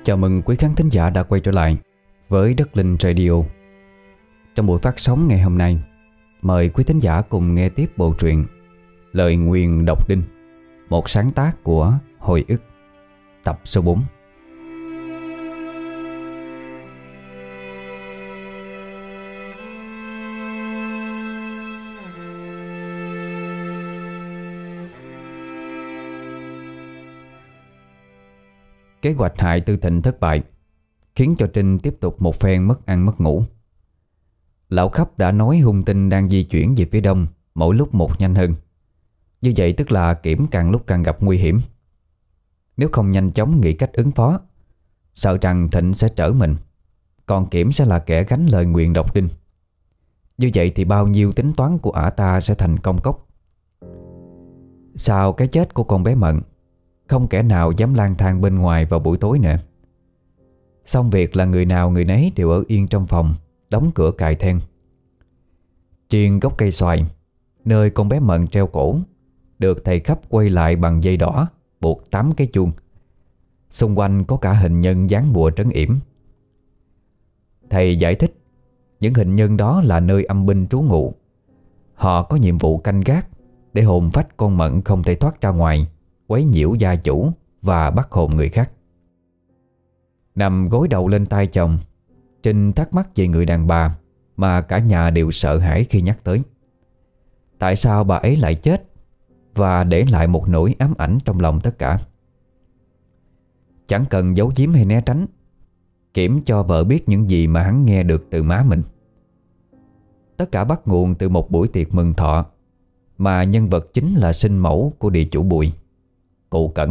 Chào mừng quý khán thính giả đã quay trở lại với Đất Linh Radio. Trong buổi phát sóng ngày hôm nay, mời quý thính giả cùng nghe tiếp bộ truyện Lời Nguyền Độc Đinh, một sáng tác của Hồi ức, tập số 4. Kế hoạch hại Tư Thịnh thất bại, khiến cho Trinh tiếp tục một phen mất ăn mất ngủ. Lão Khắp đã nói hung tinh đang di chuyển về phía đông mỗi lúc một nhanh hơn. Như vậy tức là Kiểm càng lúc càng gặp nguy hiểm. Nếu không nhanh chóng nghĩ cách ứng phó, sợ rằng Thịnh sẽ trở mình, còn Kiểm sẽ là kẻ gánh lời nguyền độc đinh. Như vậy thì bao nhiêu tính toán của ả ta sẽ thành công cốc. Sau cái chết của con bé Mận, không kẻ nào dám lang thang bên ngoài vào buổi tối nữa. Xong việc là người nào người nấy đều ở yên trong phòng, đóng cửa cài then. Riêng gốc cây xoài, nơi con bé Mận treo cổ, được thầy Khắp quay lại bằng dây đỏ buộc 8 cái chuông. Xung quanh có cả hình nhân dán bùa trấn yểm. Thầy giải thích những hình nhân đó là nơi âm binh trú ngụ. Họ có nhiệm vụ canh gác để hồn phách con Mận không thể thoát ra ngoài, quấy nhiễu gia chủ và bắt hồn người khác. Nằm gối đầu lên tay chồng, Trinh thắc mắc về người đàn bà mà cả nhà đều sợ hãi khi nhắc tới. Tại sao bà ấy lại chết và để lại một nỗi ám ảnh trong lòng tất cả? Chẳng cần giấu giếm hay né tránh, Kiểm cho vợ biết những gì mà hắn nghe được từ má mình. Tất cả bắt nguồn từ một buổi tiệc mừng thọ mà nhân vật chính là sinh mẫu của địa chủ Bùi, cụ Cẩn.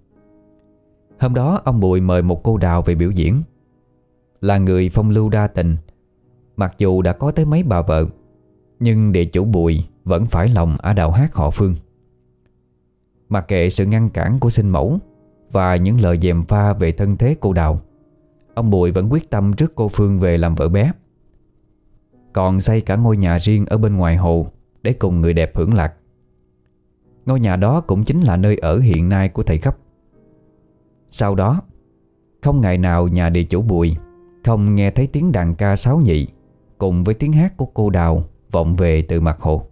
Hôm đó ông Bùi mời một cô đào về biểu diễn. Là người phong lưu đa tình, mặc dù đã có tới mấy bà vợ, nhưng địa chủ Bùi vẫn phải lòng ả đào hát họ Phương. Mặc kệ sự ngăn cản của sinh mẫu và những lời gièm pha về thân thế cô đào, ông Bùi vẫn quyết tâm rước cô Phương về làm vợ bé, còn xây cả ngôi nhà riêng ở bên ngoài hồ để cùng người đẹp hưởng lạc. Ngôi nhà đó cũng chính là nơi ở hiện nay của thầy Khắp. Sau đó, không ngày nào nhà địa chủ Bùi không nghe thấy tiếng đàn ca sáo nhị cùng với tiếng hát của cô đào vọng về từ mặt hồ.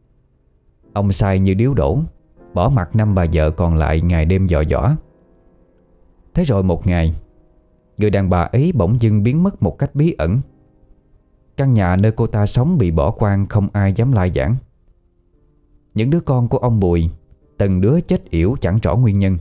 Ông sai như điếu đổ, bỏ mặc 5 bà vợ còn lại ngày đêm dò dỏ. Thế rồi một ngày, người đàn bà ấy bỗng dưng biến mất một cách bí ẩn. Căn nhà nơi cô ta sống bị bỏ hoang, không ai dám lai vãng. Những đứa con của ông Bùi từng đứa chết yểu chẳng rõ nguyên nhân.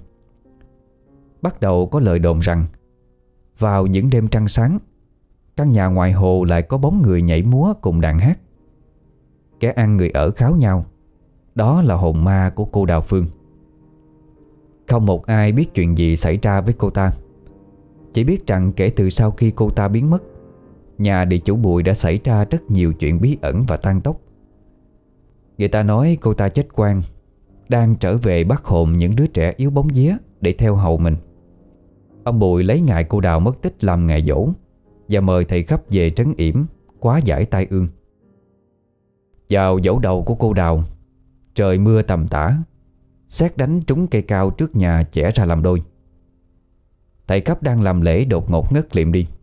Bắt đầu có lời đồn rằng vào những đêm trăng sáng, căn nhà ngoài hồ lại có bóng người nhảy múa cùng đàn hát. Kẻ ăn người ở kháo nhau, đó là hồn ma của cô Đào Phương. Không một ai biết chuyện gì xảy ra với cô ta, chỉ biết rằng kể từ sau khi cô ta biến mất, nhà địa chủ Bùi đã xảy ra rất nhiều chuyện bí ẩn và tang tốc. Người ta nói cô ta chết oan, đang trở về bắt hồn những đứa trẻ yếu bóng vía để theo hầu mình. Ông Bùi lấy ngày cô Đào mất tích làm ngày giỗ và mời thầy Khắp về trấn yểm, hóa giải tai ương. Vào giỗ đầu của cô Đào, trời mưa tầm tã, sét đánh trúng cây cao trước nhà chẻ ra làm đôi. Thầy Khắp đang làm lễ đột ngột ngất liệm đi.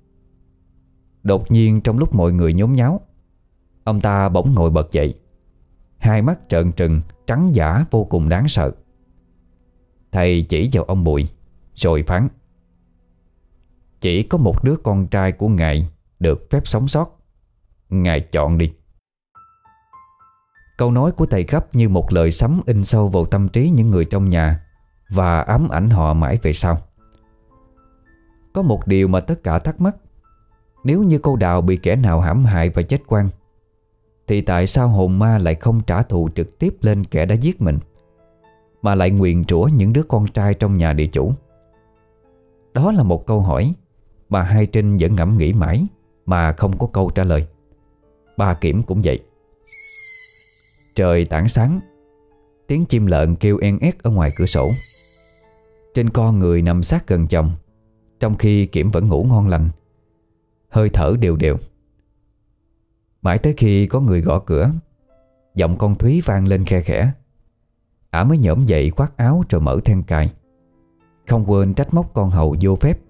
Đột nhiên trong lúc mọi người nhốn nháo, ông ta bỗng ngồi bật dậy, hai mắt trợn trừng, trắng dã vô cùng đáng sợ. Thầy chỉ vào ông Bùi rồi phán: "Chỉ có một đứa con trai của ngài được phép sống sót, ngài chọn đi." Câu nói của thầy Khắp như một lời sấm in sâu vào tâm trí những người trong nhà và ám ảnh họ mãi về sau. Có một điều mà tất cả thắc mắc: nếu như cô Đào bị kẻ nào hãm hại và chết oan, thì tại sao hồn ma lại không trả thù trực tiếp lên kẻ đã giết mình, mà lại nguyền rủa những đứa con trai trong nhà địa chủ? Đó là một câu hỏi mà hai Trinh vẫn ngẫm nghĩ mãi mà không có câu trả lời. Ba Kiểm cũng vậy. Trời tảng sáng, tiếng chim lợn kêu en ét ở ngoài cửa sổ. Trên con người nằm sát gần chồng, trong khi Kiểm vẫn ngủ ngon lành, hơi thở đều đều. Mãi tới khi có người gõ cửa, giọng con Thúy vang lên khe khẽ. Ả mới nhổm dậy khoác áo rồi mở then cài, không quên trách móc con hầu vô phép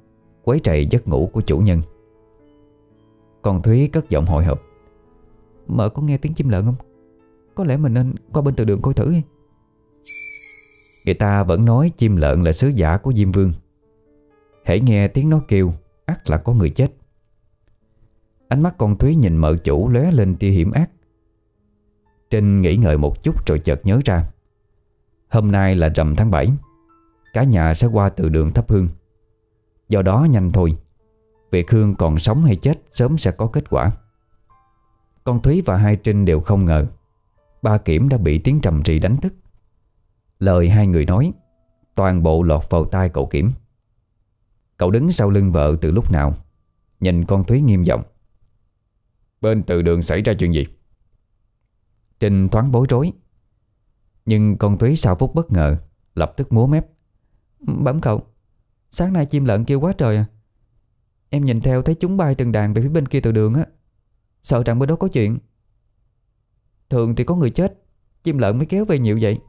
quấy rầy giấc ngủ của chủ nhân. Con Thúy cất giọng hồi hộp: "Mợ có nghe tiếng chim lợn không? Có lẽ mình nên qua bên từ đường coi thử." Người ta vẫn nói chim lợn là sứ giả của Diêm Vương. Hễ nghe tiếng nó kêu, ắt là có người chết. Ánh mắt con Thúy nhìn mợ chủ lóe lên tia hiểm ác. Trinh nghĩ ngợi một chút rồi chợt nhớ ra, hôm nay là rằm tháng 7, cả nhà sẽ qua từ đường thắp hương. Do đó nhanh thôi, việc Hương còn sống hay chết sớm sẽ có kết quả. Con Thúy và hai Trinh đều không ngờ ba Kiểm đã bị tiếng trầm trì đánh thức. Lời hai người nói toàn bộ lọt vào tai cậu Kiểm. Cậu đứng sau lưng vợ từ lúc nào, nhìn con Thúy nghiêm giọng: "Bên từ đường xảy ra chuyện gì?" Trinh thoáng bối rối, nhưng con Thúy sau phút bất ngờ lập tức múa mép: "Bẩm cậu, sáng nay chim lợn kêu quá trời à. Em nhìn theo thấy chúng bay từng đàn về phía bên kia từ đường á. Sợ rằng bên đó có chuyện. Thường thì có người chết, chim lợn mới kéo về nhiều vậy."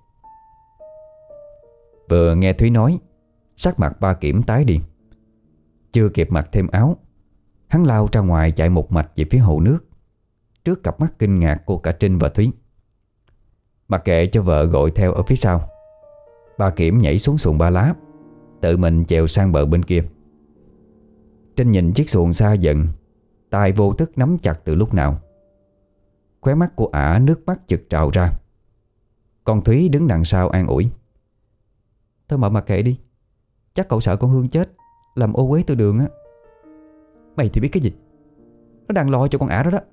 Vừa nghe Thúy nói, sắc mặt ba Kiểm tái đi. Chưa kịp mặc thêm áo, hắn lao ra ngoài chạy một mạch về phía hồ nước, trước cặp mắt kinh ngạc của cả Trinh và Thúy. Mặc kệ cho vợ gọi theo ở phía sau, ba Kiểm nhảy xuống xuồng ba lá, tự mình chèo sang bờ bên kia. Trinh nhìn chiếc xuồng xa dần, tay vô thức nắm chặt từ lúc nào. Khóe mắt của ả nước mắt chực trào ra. Con Thúy đứng đằng sau an ủi: "Thôi mà mặc kệ đi, chắc cậu sợ con Hương chết làm ô uế từ đường á. Mày thì biết cái gì, nó đang lo cho con ả đó đó."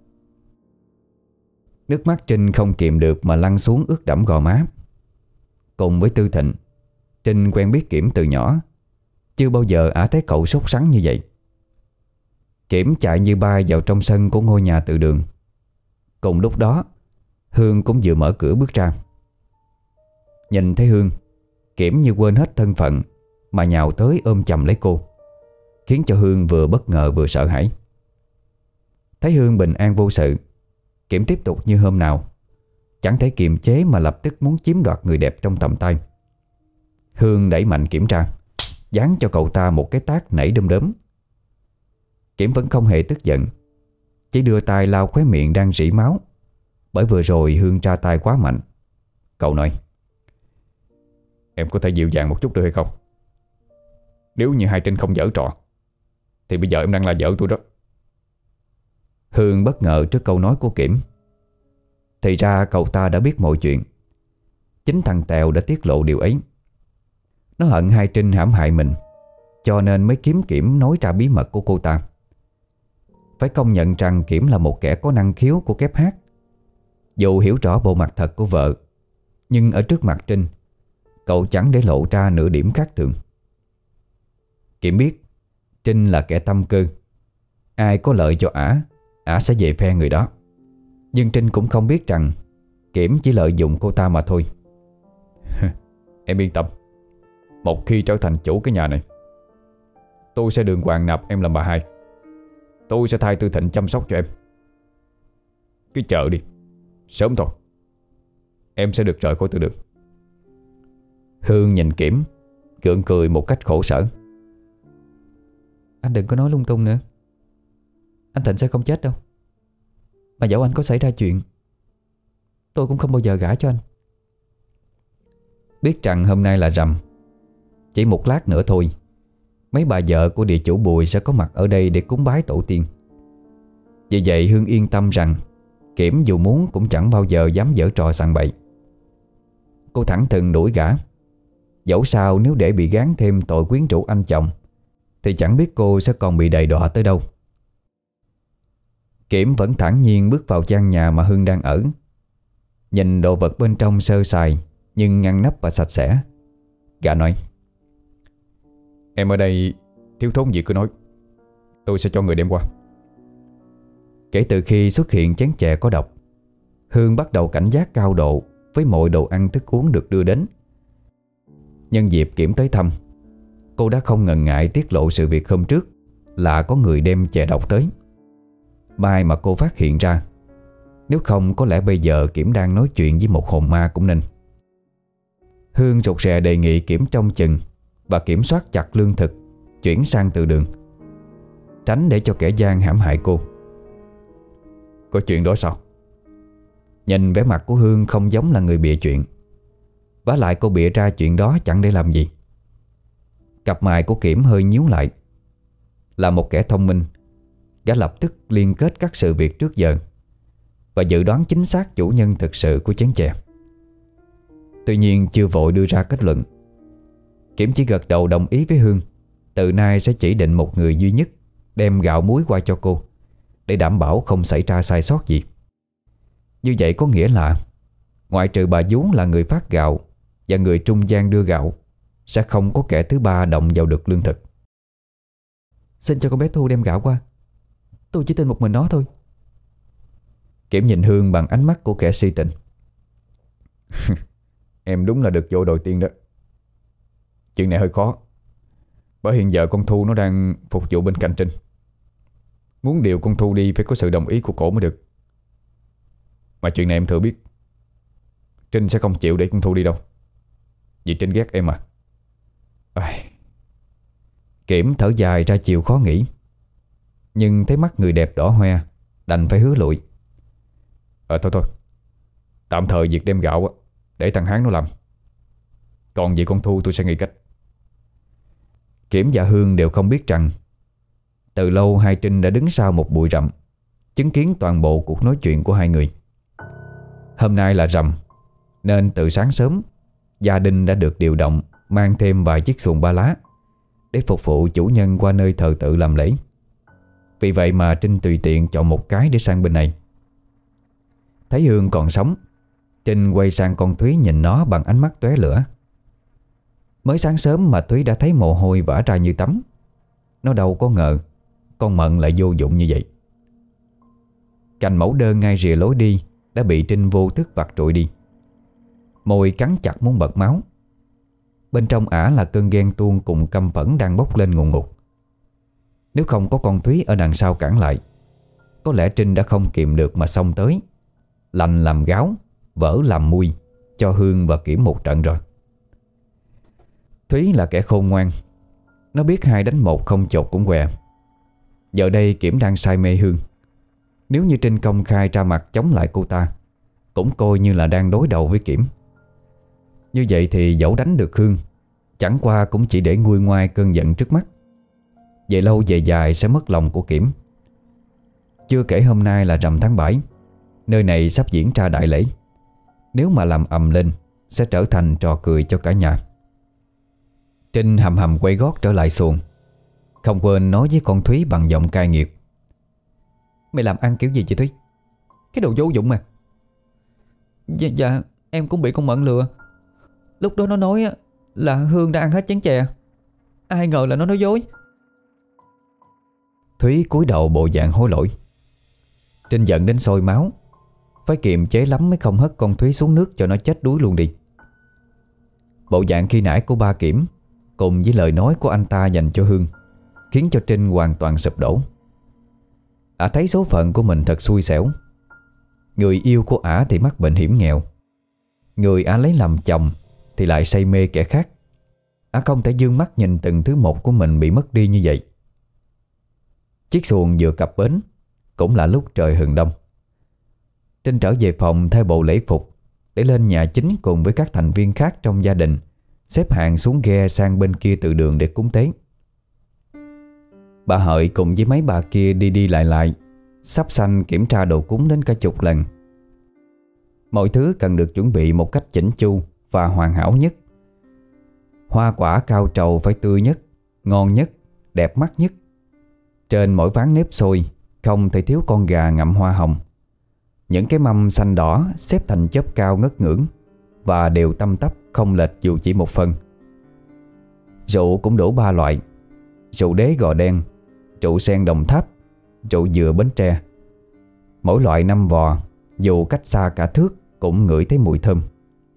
Nước mắt Trinh không kìm được mà lăn xuống ướt đẫm gò má. Cùng với Tư Thịnh, Trinh quen biết Kiểm từ nhỏ, chưa bao giờ ả thấy cậu sốt sắng như vậy. Kiểm chạy như bay vào trong sân của ngôi nhà từ đường. Cùng lúc đó, Hương cũng vừa mở cửa bước ra. Nhìn thấy Hương, Kiểm như quên hết thân phận mà nhào tới ôm chầm lấy cô, khiến cho Hương vừa bất ngờ vừa sợ hãi. Thấy Hương bình an vô sự, Kiểm tiếp tục như hôm nào, chẳng thể kiềm chế mà lập tức muốn chiếm đoạt người đẹp trong tầm tay. Hương đẩy mạnh Kiểm ra, giáng cho cậu ta một cái tát nảy đom đóm. Kiểm vẫn không hề tức giận, chỉ đưa tay lau khóe miệng đang rỉ máu, bởi vừa rồi Hương ra tay quá mạnh. Cậu nói: "Em có thể dịu dàng một chút được hay không? Nếu như hai Trinh không giở trò thì bây giờ em đang là vợ tôi đó." Hương bất ngờ trước câu nói của Kiểm. Thì ra cậu ta đã biết mọi chuyện. Chính thằng Tèo đã tiết lộ điều ấy. Nó hận hai Trinh hãm hại mình, cho nên mới kiếm Kiểm nói ra bí mật của cô ta. Phải công nhận rằng Kiểm là một kẻ có năng khiếu của kép hát. Dù hiểu rõ bộ mặt thật của vợ, nhưng ở trước mặt Trinh, cậu chẳng để lộ ra nửa điểm khác thường. Kiểm biết Trinh là kẻ tâm cơ, ai có lợi cho ả sẽ về phe người đó. Nhưng Trinh cũng không biết rằng Kiểm chỉ lợi dụng cô ta mà thôi. "Em yên tâm, một khi trở thành chủ cái nhà này, tôi sẽ đường hoàng nạp em làm bà hai. Tôi sẽ thay Tư Thịnh chăm sóc cho em. Cứ chờ đi, sớm thôi em sẽ được rời khỏi từ đường." Hương nhìn Kiểm, gượng cười một cách khổ sở: "Anh đừng có nói lung tung nữa. Anh Thịnh sẽ không chết đâu. Mà dẫu anh có xảy ra chuyện, tôi cũng không bao giờ gả cho anh." Biết rằng hôm nay là rằm, chỉ một lát nữa thôi mấy bà vợ của địa chủ Bùi sẽ có mặt ở đây để cúng bái tổ tiên. Vì vậy Hương yên tâm rằng Kiểm dù muốn cũng chẳng bao giờ dám giở trò sằng bậy. Cô thẳng thừng đuổi gã. Dẫu sao nếu để bị gán thêm tội quyến rũ anh chồng thì chẳng biết cô sẽ còn bị đầy đọa tới đâu. Kiểm vẫn thản nhiên bước vào gian nhà mà Hương đang ở. Nhìn đồ vật bên trong sơ sài nhưng ngăn nắp và sạch sẽ, gã nói: "Em ở đây thiếu thốn gì cứ nói, tôi sẽ cho người đem qua." Kể từ khi xuất hiện chén chè có độc, Hương bắt đầu cảnh giác cao độ với mọi đồ ăn thức uống được đưa đến. Nhân dịp Kiểm tới thăm, cô đã không ngần ngại tiết lộ sự việc hôm trước là có người đem chè độc tới. May mà cô phát hiện ra, nếu không có lẽ bây giờ Kiểm đang nói chuyện với một hồn ma cũng nên. Hương rụt rè đề nghị Kiểm trông chừng và kiểm soát chặt lương thực, chuyển sang từ đường, tránh để cho kẻ gian hãm hại cô. Có chuyện đó sao? Nhìn vẻ mặt của Hương không giống là người bịa chuyện. Vả lại cô bịa ra chuyện đó chẳng để làm gì. Cặp mày của Kiểm hơi nhíu lại. Là một kẻ thông minh, gã lập tức liên kết các sự việc trước giờ và dự đoán chính xác chủ nhân thực sự của chén chè. Tuy nhiên chưa vội đưa ra kết luận. Kiểm chỉ gật đầu đồng ý với Hương. Từ nay sẽ chỉ định một người duy nhất đem gạo muối qua cho cô, để đảm bảo không xảy ra sai sót gì. Như vậy có nghĩa là ngoại trừ bà vú là người phát gạo và người trung gian đưa gạo, sẽ không có kẻ thứ ba động vào được lương thực. Xin cho con bé Thu đem gạo qua, tôi chỉ tin một mình nó thôi. Kiểm nhìn Hương bằng ánh mắt của kẻ si tình. Em đúng là được vô đội tiên đó. Chuyện này hơi khó, bởi hiện giờ con Thu nó đang phục vụ bên cạnh Trinh. Muốn điều con Thu đi phải có sự đồng ý của cổ mới được. Mà chuyện này em thừa biết, Trinh sẽ không chịu để con Thu đi đâu, vì Trinh ghét em mà. Kiểm thở dài ra chiều khó nghĩ. Nhưng thấy mắt người đẹp đỏ hoe, đành phải hứa lụi. Thôi tạm thời việc đem gạo để thằng Hán nó làm, còn về con Thu tôi sẽ nghĩ cách. Kiểm và Hương đều không biết rằng từ lâu hai Trinh đã đứng sau một bụi rậm, chứng kiến toàn bộ cuộc nói chuyện của hai người. Hôm nay là rằm, nên từ sáng sớm gia đình đã được điều động mang thêm vài chiếc xuồng ba lá để phục vụ chủ nhân qua nơi thờ tự làm lễ. Vì vậy mà Trinh tùy tiện chọn một cái để sang bên này. Thấy Hương còn sống, Trinh quay sang con Thúy nhìn nó bằng ánh mắt tóe lửa. Mới sáng sớm mà Thúy đã thấy mồ hôi vã ra như tắm. Nó đâu có ngờ con Mận lại vô dụng như vậy. Cành mẫu đơn ngay rìa lối đi đã bị Trinh vô thức vặt trụi đi. Môi cắn chặt muốn bật máu. Bên trong ả là cơn ghen tuông cùng căm phẫn đang bốc lên ngùn ngụt. Nếu không có con Thúy ở đằng sau cản lại, có lẽ Trinh đã không kìm được mà xông tới, lành làm gáo, vỡ làm mui cho Hương và Kiểm một trận rồi. Thúy là kẻ khôn ngoan. Nó biết 2 đánh 1 không chột cũng què. Giờ đây Kiểm đang say mê Hương. Nếu như Trinh công khai ra mặt chống lại cô ta, cũng coi như là đang đối đầu với Kiểm. Như vậy thì dẫu đánh được Hương, chẳng qua cũng chỉ để nguôi ngoai cơn giận trước mắt. Về lâu về dài sẽ mất lòng của Kiểm. Chưa kể hôm nay là rằm tháng 7, nơi này sắp diễn ra đại lễ. Nếu mà làm ầm lên sẽ trở thành trò cười cho cả nhà. Trinh hầm hầm quay gót trở lại xuồng, không quên nói với con Thúy bằng giọng cay nghiệt. Mày làm ăn kiểu gì vậy Thúy? Cái đồ vô dụng mà. Dạ em cũng bị con Mận lừa. Lúc đó nó nói là Hương đã ăn hết chén chè, ai ngờ là nó nói dối. Thúy cúi đầu bộ dạng hối lỗi. Trinh giận đến sôi máu, phải kiềm chế lắm mới không hất con Thúy xuống nước cho nó chết đuối luôn đi. Bộ dạng khi nãy của ba Kiểm cùng với lời nói của anh ta dành cho Hương khiến cho Trinh hoàn toàn sụp đổ. Ả thấy số phận của mình thật xui xẻo. Người yêu của ả thì mắc bệnh hiểm nghèo, người ả lấy làm chồng thì lại say mê kẻ khác. Ả không thể dương mắt nhìn từng thứ một của mình bị mất đi như vậy. Chiếc xuồng vừa cập bến cũng là lúc trời hừng đông. Trinh trở về phòng thay bộ lễ phục để lên nhà chính cùng với các thành viên khác trong gia đình xếp hàng xuống ghe sang bên kia từ đường để cúng tế. Bà Hợi cùng với mấy bà kia đi đi lại, sắp sanh kiểm tra đồ cúng đến cả chục lần. Mọi thứ cần được chuẩn bị một cách chỉnh chu và hoàn hảo nhất. Hoa quả cao trầu phải tươi nhất, ngon nhất, đẹp mắt nhất. Trên mỗi ván nếp xôi không thể thiếu con gà ngậm hoa hồng. Những cái mâm xanh đỏ xếp thành chóp cao ngất ngưỡng và đều tăm tắp không lệch dù chỉ một phân. Rượu cũng đổ 3 loại: rượu đế Gò Đen, rượu sen Đồng Tháp, rượu dừa Bến Tre. Mỗi loại 5 vò, dù cách xa cả thước cũng ngửi thấy mùi thơm.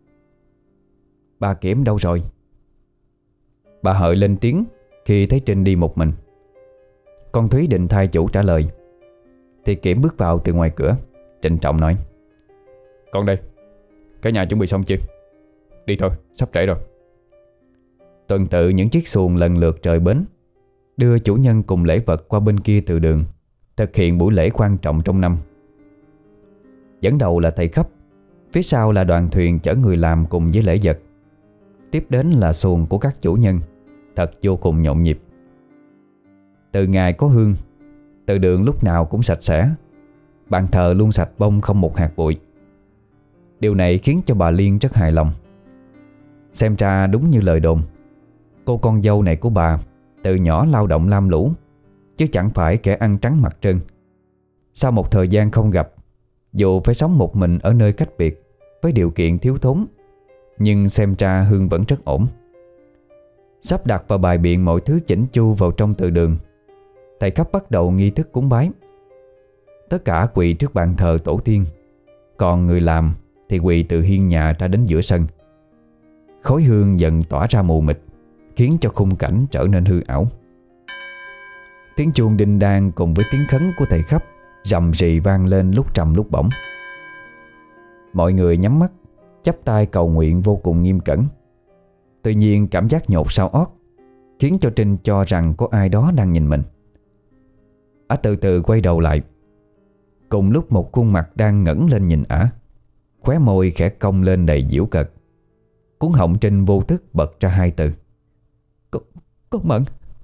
Bà Kiểm đâu rồi? Bà Hợi lên tiếng khi thấy Trinh đi một mình. Con Thúy định thay chủ trả lời thì Kiểm bước vào từ ngoài cửa, trịnh trọng nói: Con đây, cả nhà chuẩn bị xong chưa? Đi thôi, sắp trễ rồi. Tuần tự những chiếc xuồng lần lượt rời bến. đưa chủ nhân cùng lễ vật qua bên kia từ đường, thực hiện buổi lễ quan trọng trong năm. Dẫn đầu là thầy khắp, phía sau là đoàn thuyền chở người làm cùng với lễ vật. Tiếp đến là xuồng của các chủ nhân, thật vô cùng nhộn nhịp. Từ ngày có hương, từ đường lúc nào cũng sạch sẽ, bàn thờ luôn sạch bông không một hạt bụi. Điều này khiến cho bà Liên rất hài lòng. Xem ra đúng như lời đồn, cô con dâu này của bà từ nhỏ lao động lam lũ, chứ chẳng phải kẻ ăn trắng mặt trơn. Sau một thời gian không gặp, dù phải sống một mình ở nơi cách biệt với điều kiện thiếu thốn, nhưng xem ra Hương vẫn rất ổn. Sắp đặt và bài biện mọi thứ chỉnh chu vào trong từ đường, thầy khắp bắt đầu nghi thức cúng bái. Tất cả quỳ trước bàn thờ tổ tiên, còn người làm thì quỳ từ hiên nhà ra đến giữa sân. Khói hương dần tỏa ra mù mịt, khiến cho khung cảnh trở nên hư ảo. Tiếng chuông đinh đan cùng với tiếng khấn của thầy khắp rầm rì vang lên lúc trầm lúc bổng. Mọi người nhắm mắt, chắp tay cầu nguyện vô cùng nghiêm cẩn. Tuy nhiên cảm giác nhột sao ót khiến cho Trinh cho rằng có ai đó đang nhìn mình. Ả từ từ quay đầu lại. Cùng lúc một khuôn mặt đang ngẩng lên nhìn Ả, khóe môi khẽ cong lên đầy giễu cợt. Cuốn họng Trinh vô thức bật ra hai từ: Con Mận.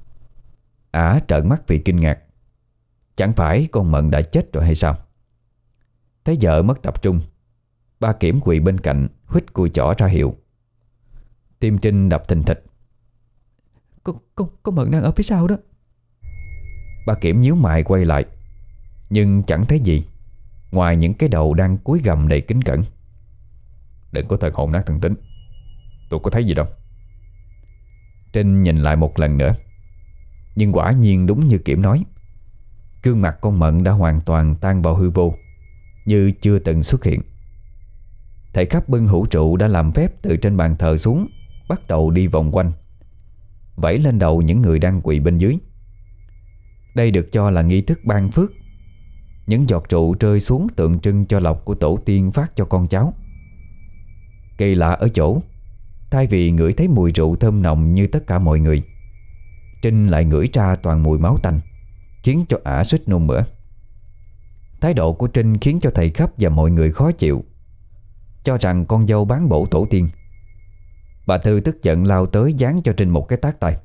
Ả trợn mắt vì kinh ngạc. Chẳng phải con Mận đã chết rồi hay sao? Thấy vợ mất tập trung, ba Kiểm quỳ bên cạnh huýt cùi chỏ ra hiệu. Tim Trinh đập thình thịch. Con Mận đang ở phía sau đó. Ba Kiểm nhíu mày quay lại, nhưng chẳng thấy gì ngoài những cái đầu đang cúi gằm đầy kính cẩn. Đừng có thần hồn nát thần tính, tôi có thấy gì đâu. Trinh nhìn lại một lần nữa, nhưng quả nhiên đúng như Kiểm nói. Gương mặt con Mận đã hoàn toàn tan vào hư vô, như chưa từng xuất hiện. Thầy khắp bưng hũ trụ đã làm phép từ trên bàn thờ xuống, bắt đầu đi vòng quanh, vẫy lên đầu những người đang quỳ bên dưới. Đây được cho là nghi thức ban phước. Những giọt rượu rơi xuống tượng trưng cho lộc của tổ tiên phát cho con cháu. Kỳ lạ ở chỗ, thay vì ngửi thấy mùi rượu thơm nồng như tất cả mọi người, Trinh lại ngửi ra toàn mùi máu tanh, khiến cho Ả suýt nôn mửa. Thái độ của Trinh khiến cho thầy khắp và mọi người khó chịu, cho rằng con dâu bán bổ tổ tiên. Bà Thư tức giận lao tới giáng cho Trinh một cái tát tay.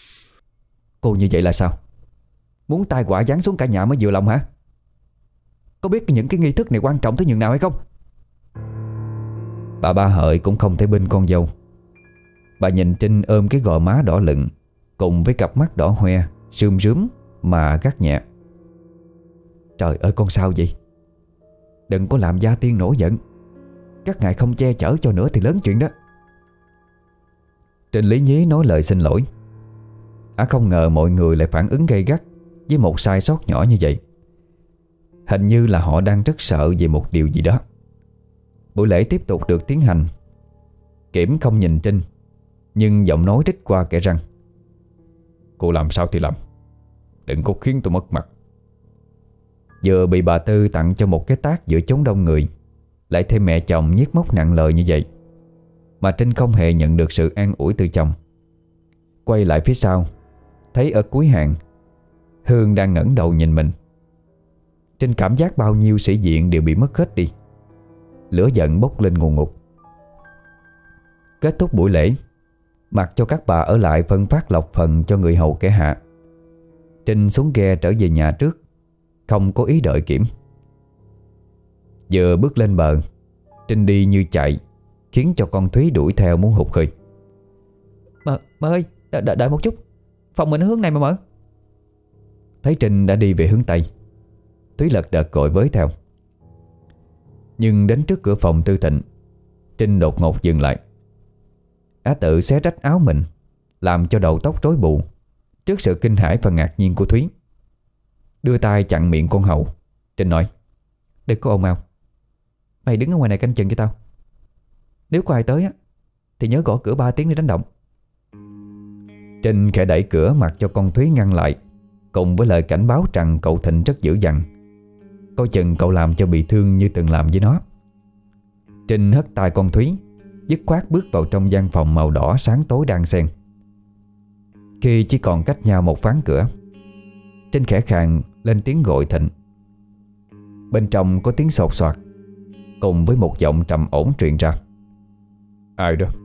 Cô như vậy là sao? Muốn tai họa giáng xuống cả nhà mới vừa lòng hả? Có biết những cái nghi thức này quan trọng tới nhường nào hay không? Bà Ba Hợi cũng không thể bên con dâu. Bà nhìn Trinh ôm cái gò má đỏ lựng cùng với cặp mắt đỏ hoe sươm rướm mà gắt nhẹ. Trời ơi, con sao vậy? Đừng có làm gia tiên nổi giận. Các ngài không che chở cho nữa thì lớn chuyện đó. Trinh lý nhí nói lời xin lỗi. Không ngờ mọi người lại phản ứng gay gắt với một sai sót nhỏ như vậy. Hình như là họ đang rất sợ về một điều gì đó. Buổi lễ tiếp tục được tiến hành. Kiểm không nhìn Trinh, nhưng giọng nói rít qua kẽ răng: Cô làm sao thì làm, đừng có khiến tôi mất mặt. Vừa bị bà Tư tặng cho một cái tát giữa chốn đông người, lại thêm mẹ chồng nhiếc móc nặng lời như vậy, mà Trinh không hề nhận được sự an ủi từ chồng. Quay lại phía sau, thấy ở cuối hàng Hương đang ngẩng đầu nhìn mình. Trinh cảm giác bao nhiêu sĩ diện đều bị mất hết đi. Lửa giận bốc lên ngùn ngụt. Kết thúc buổi lễ, mặc cho các bà ở lại phân phát lộc phần cho người hầu kẻ hạ, Trinh xuống ghe trở về nhà trước, không có ý đợi Kiểm. Vừa bước lên bờ, Trinh đi như chạy, khiến cho con Thúy đuổi theo muốn hụt khơi. Mợ ơi, đợi một chút, phòng mình hướng này mà Mợ. Thấy Trinh đã đi về hướng Tây, Thúy lật đật gọi với theo. Nhưng đến trước cửa phòng Tư Thịnh, Trinh đột ngột dừng lại. Á tự xé rách áo mình, làm cho đầu tóc rối bù trước sự kinh hãi và ngạc nhiên của Thúy. Đưa tay chặn miệng con hầu, Trinh nói: Đừng có ồn ào, mày đứng ở ngoài này canh chừng cho tao. Nếu có ai tới á thì nhớ gõ cửa 3 tiếng để đánh động. Trinh khẽ đẩy cửa mặc cho con Thúy ngăn lại, cùng với lời cảnh báo rằng cậu Thịnh rất dữ dằn, coi chừng cậu làm cho bị thương như từng làm với nó. Trinh hất tay con Thúy, dứt khoát bước vào trong gian phòng màu đỏ sáng tối đan xen. Khi chỉ còn cách nhau một ván cửa, Trinh khẽ khàng lên tiếng gọi Thịnh. Bên trong có tiếng sột soạt cùng với một giọng trầm ổn truyền ra: "Ai đó?"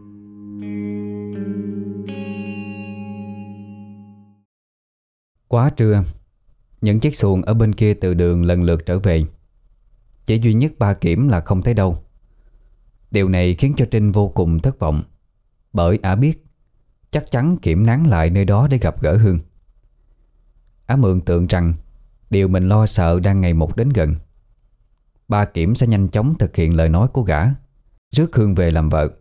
Quá trưa, những chiếc xuồng ở bên kia từ đường lần lượt trở về. Chỉ duy nhất ba Kiểm là không thấy đâu. Điều này khiến cho Trinh vô cùng thất vọng, bởi ả biết chắc chắn Kiểm nán lại nơi đó để gặp gỡ Hương. Ả mường tượng rằng điều mình lo sợ đang ngày một đến gần. Ba Kiểm sẽ nhanh chóng thực hiện lời nói của gã, rước Hương về làm vợ.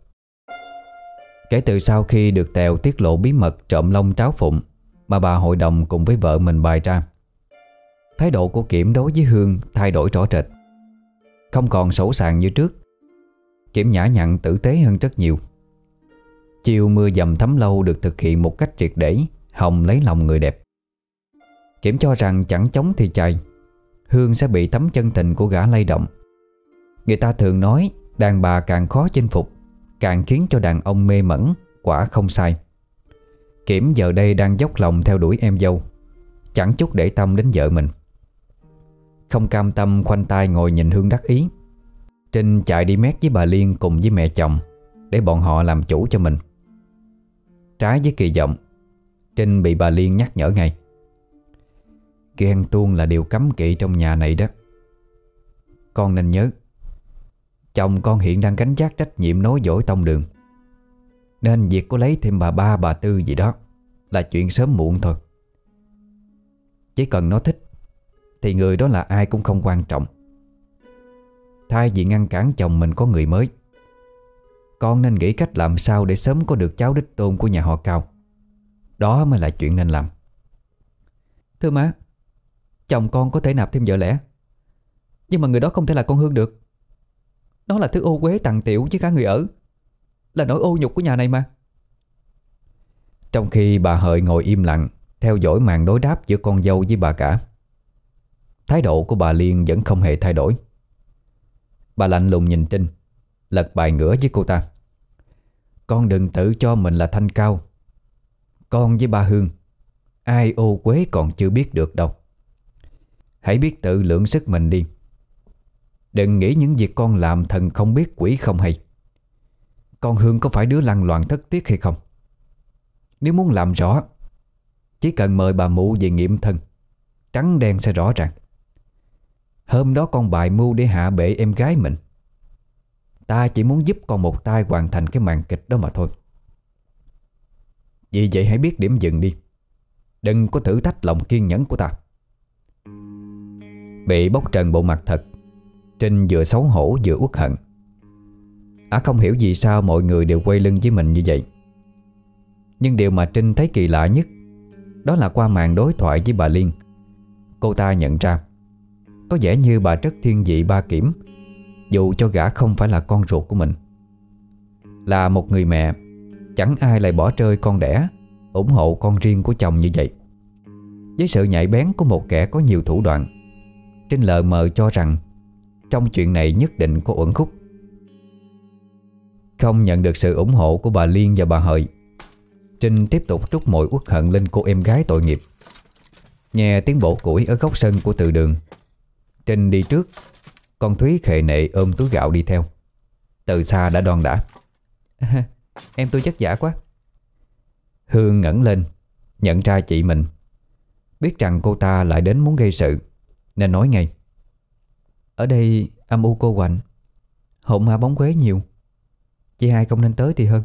Kể từ sau khi được Tèo tiết lộ bí mật trộm lông tráo phụng mà bà hội đồng cùng với vợ mình bày ra, thái độ của Kiểm đối với Hương thay đổi rõ rệt. Không còn sỗ sàng như trước. Kiểm nhã nhặn tử tế hơn rất nhiều. Chiều mưa dầm thấm lâu được thực hiện một cách triệt để, hòng lấy lòng người đẹp. Kiểm cho rằng chẳng chống thì chạy, Hương sẽ bị tấm chân tình của gã lay động. Người ta thường nói đàn bà càng khó chinh phục, càng khiến cho đàn ông mê mẩn, quả không sai. Kiểm giờ đây đang dốc lòng theo đuổi em dâu, chẳng chút để tâm đến vợ mình. Không cam tâm khoanh tay ngồi nhìn Hương đắc ý, Trinh chạy đi mét với bà Liên cùng với mẹ chồng để bọn họ làm chủ cho mình. Trái với kỳ vọng, Trinh bị bà Liên nhắc nhở ngay: "Ghen tuông là điều cấm kỵ trong nhà này đó. Con nên nhớ, chồng con hiện đang gánh vác trách nhiệm nối dõi tông đường, nên việc có lấy thêm bà ba bà tư gì đó là chuyện sớm muộn thôi. Chỉ cần nó thích thì người đó là ai cũng không quan trọng. Thay vì ngăn cản chồng mình có người mới, con nên nghĩ cách làm sao để sớm có được cháu đích tôn của nhà họ Cao. Đó mới là chuyện nên làm." "Thưa má, chồng con có thể nạp thêm vợ lẽ, nhưng mà người đó không thể là con Hương được. Đó là thứ ô uế tằn tiểu với cả người ở, là nỗi ô nhục của nhà này mà." Trong khi bà Hợi ngồi im lặng theo dõi màn đối đáp giữa con dâu với bà cả, thái độ của bà Liên vẫn không hề thay đổi. Bà lạnh lùng nhìn Trinh, lật bài ngửa với cô ta: "Con đừng tự cho mình là thanh cao. Con với ba Hương, ai ô quế còn chưa biết được đâu. Hãy biết tự lượng sức mình đi. Đừng nghĩ những việc con làm thần không biết quỷ không hay. Con Hương có phải đứa lăng loàn thất tiết hay không? Nếu muốn làm rõ, chỉ cần mời bà mụ về nghiệm thân, trắng đen sẽ rõ ràng. Hôm đó con bài mưu để hạ bệ em gái mình. Ta chỉ muốn giúp con một tay hoàn thành cái màn kịch đó mà thôi. Vì vậy hãy biết điểm dừng đi. Đừng có thử thách lòng kiên nhẫn của ta." Bị bóc trần bộ mặt thật, Trinh vừa xấu hổ vừa uất hận. Không hiểu vì sao mọi người đều quay lưng với mình như vậy. Nhưng điều mà Trinh thấy kỳ lạ nhất, đó là qua màn đối thoại với bà Liên, cô ta nhận ra có vẻ như bà rất thiên vị ba Kiểm, dù cho gã không phải là con ruột của mình. Là một người mẹ, chẳng ai lại bỏ rơi con đẻ, ủng hộ con riêng của chồng như vậy. Với sự nhạy bén của một kẻ có nhiều thủ đoạn, Trinh lờ mờ cho rằng trong chuyện này nhất định có uẩn khúc. Không nhận được sự ủng hộ của bà Liên và bà Hợi, Trinh tiếp tục trút mọi uất hận lên cô em gái tội nghiệp. Nghe tiếng bổ củi ở góc sân của từ đường, Trinh đi trước, con Thúy khệ nệ ôm túi gạo đi theo. Từ xa đã đon đã: "Em tôi chất giả quá." Hương ngẩng lên, nhận ra chị mình, biết rằng cô ta lại đến muốn gây sự, nên nói ngay: "Ở đây âm u cô quạnh, hồn ma bóng quế nhiều, chị hai không nên tới thì hơn."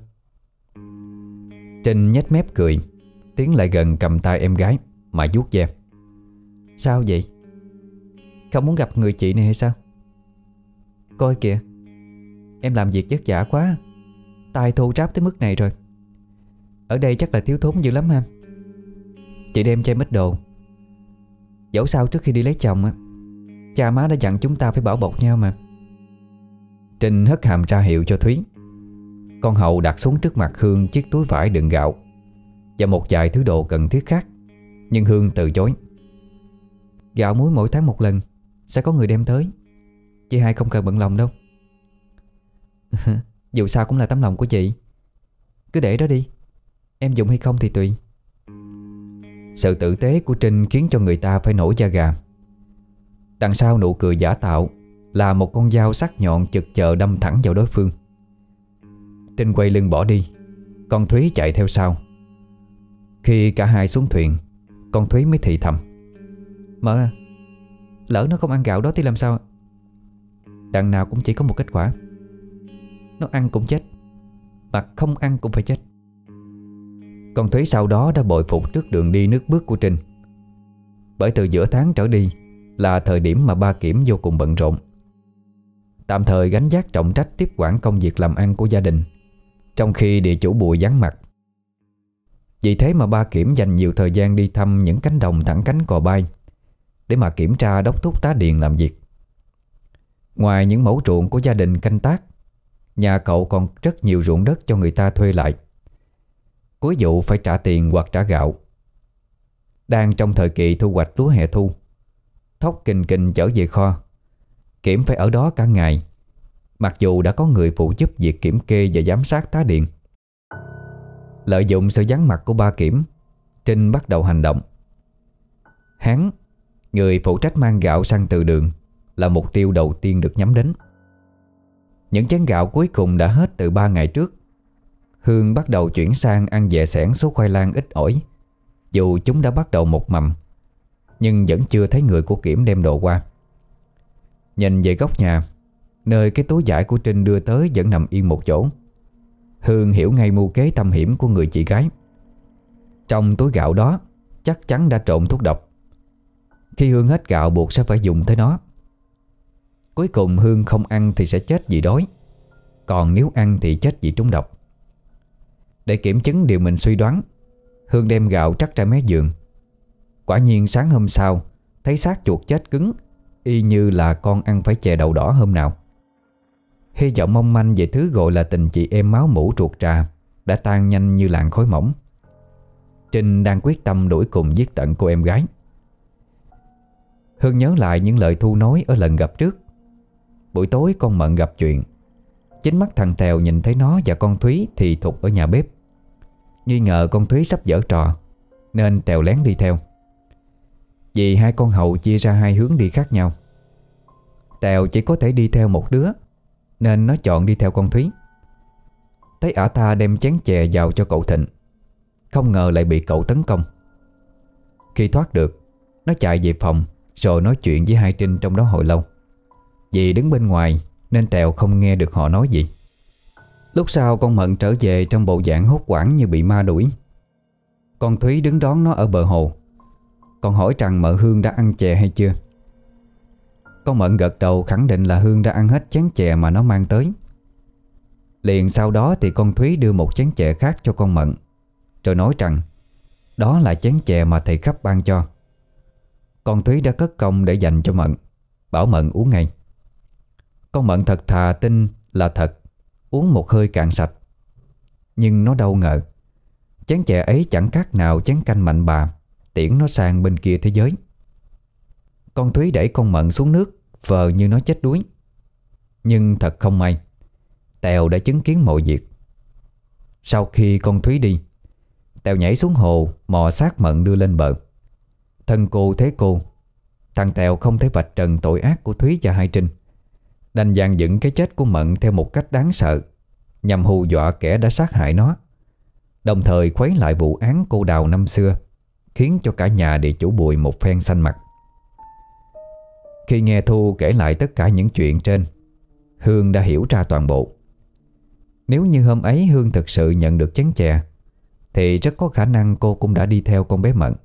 Trinh nhếch mép cười, tiến lại gần cầm tay em gái mà vuốt ve. "Sao vậy? Không muốn gặp người chị này hay sao? Coi kìa, em làm việc vất vả quá, tay thô ráp tới mức này rồi. Ở đây chắc là thiếu thốn dữ lắm ha. Chị đem cho em ít đồ. Dẫu sao trước khi đi lấy chồng á, cha má đã dặn chúng ta phải bảo bọc nhau mà." Trinh hất hàm ra hiệu cho Thúy. Con hầu đặt xuống trước mặt Hương chiếc túi vải đựng gạo và một vài thứ đồ cần thiết khác, nhưng Hương từ chối. "Gạo muối mỗi tháng một lần, sẽ có người đem tới. Chị hai không cần bận lòng đâu." "Dù sao cũng là tấm lòng của chị, cứ để đó đi. Em dùng hay không thì tùy." Sự tử tế của Trinh khiến cho người ta phải nổi da gà. Đằng sau nụ cười giả tạo là một con dao sắc nhọn chực chờ đâm thẳng vào đối phương. Trinh quay lưng bỏ đi, con Thúy chạy theo sau. Khi cả hai xuống thuyền, con Thúy mới thì thầm: Mợ à, lỡ nó không ăn gạo đó thì làm sao? Đằng nào cũng chỉ có một kết quả. Nó ăn cũng chết, mà không ăn cũng phải chết. Con Thúy sau đó đã bội phục trước đường đi nước bước của Trinh. Bởi từ giữa tháng trở đi là thời điểm mà ba Kiểm vô cùng bận rộn, tạm thời gánh vác trọng trách tiếp quản công việc làm ăn của gia đình, trong khi địa chủ Bùi vắng mặt. Vì thế mà ba Kiểm dành nhiều thời gian đi thăm những cánh đồng thẳng cánh cò bay để mà kiểm tra đốc thúc tá điền làm việc. Ngoài những mẫu ruộng của gia đình canh tác, nhà cậu còn rất nhiều ruộng đất cho người ta thuê lại. Cuối vụ phải trả tiền hoặc trả gạo. Đang trong thời kỳ thu hoạch lúa hè thu, thóc kình kình chở về kho, Kiểm phải ở đó cả ngày, mặc dù đã có người phụ giúp việc kiểm kê và giám sát tá điền. Lợi dụng sự vắng mặt của ba Kiểm, Trinh bắt đầu hành động. Hắn, người phụ trách mang gạo sang từ đường, là mục tiêu đầu tiên được nhắm đến. Những chén gạo cuối cùng đã hết từ 3 ngày trước. Hương bắt đầu chuyển sang ăn dè sẻn số khoai lang ít ỏi. Dù chúng đã bắt đầu mọc mầm, nhưng vẫn chưa thấy người của Kiểm đem đồ qua. Nhìn về góc nhà, nơi cái túi vải của Trinh đưa tới vẫn nằm yên một chỗ, Hương hiểu ngay mưu kế thâm hiểm của người chị gái. Trong túi gạo đó chắc chắn đã trộn thuốc độc. Khi Hương hết gạo buộc sẽ phải dùng tới nó. Cuối cùng Hương không ăn thì sẽ chết vì đói, còn nếu ăn thì chết vì trúng độc. Để kiểm chứng điều mình suy đoán, Hương đem gạo trắc ra mé giường. Quả nhiên sáng hôm sau thấy xác chuột chết cứng, y như là con ăn phải chè đậu đỏ hôm nào. Hy vọng mong manh về thứ gọi là tình chị em máu mủ ruột trà đã tan nhanh như làn khói mỏng. Trinh đang quyết tâm đuổi cùng giết tận cô em gái. Hương nhớ lại những lời Thu nói ở lần gặp trước. Buổi tối con Mận gặp chuyện. Chính mắt thằng Tèo nhìn thấy nó và con Thúy thì thục ở nhà bếp. Nghi ngờ con Thúy sắp giở trò, nên Tèo lén đi theo. Vì hai con hầu chia ra hai hướng đi khác nhau, Tèo chỉ có thể đi theo một đứa, nên nó chọn đi theo con Thúy. Thấy ả ta đem chén chè vào cho cậu Thịnh, không ngờ lại bị cậu tấn công. Khi thoát được, nó chạy về phòng rồi nói chuyện với hai Trinh trong đó hồi lâu. Vì đứng bên ngoài nên Tèo không nghe được họ nói gì. Lúc sau con Mận trở về trong bộ dạng hốt hoảng như bị ma đuổi. Con Thúy đứng đón nó ở bờ hồ, còn hỏi rằng mợ Hương đã ăn chè hay chưa. Con Mận gật đầu khẳng định là Hương đã ăn hết chén chè mà nó mang tới. Liền sau đó thì con Thúy đưa một chén chè khác cho con Mận, rồi nói rằng đó là chén chè mà thầy Khắp ban cho. Con Thúy đã cất công để dành cho Mận, bảo Mận uống ngay. Con Mận thật thà tin là thật, uống một hơi cạn sạch. Nhưng nó đâu ngờ chén chè ấy chẳng khác nào chén canh mạnh bà tiễn nó sang bên kia thế giới. Con Thúy đẩy con Mận xuống nước, vờ như nó chết đuối. Nhưng thật không may, Tèo đã chứng kiến mọi việc. Sau khi con Thúy đi, Tèo nhảy xuống hồ mò xác Mận đưa lên bờ. Thân cô thế cô, thằng Tèo không thể vạch trần tội ác của Thúy và hai Trinh, đành dàn dựng cái chết của Mận theo một cách đáng sợ, nhằm hù dọa kẻ đã sát hại nó, đồng thời khuấy lại vụ án cô Đào năm xưa, khiến cho cả nhà địa chủ Bùi một phen xanh mặt. Khi nghe Thu kể lại tất cả những chuyện trên, Hương đã hiểu ra toàn bộ. Nếu như hôm ấy Hương thực sự nhận được chén chè, thì rất có khả năng cô cũng đã đi theo con bé Mận.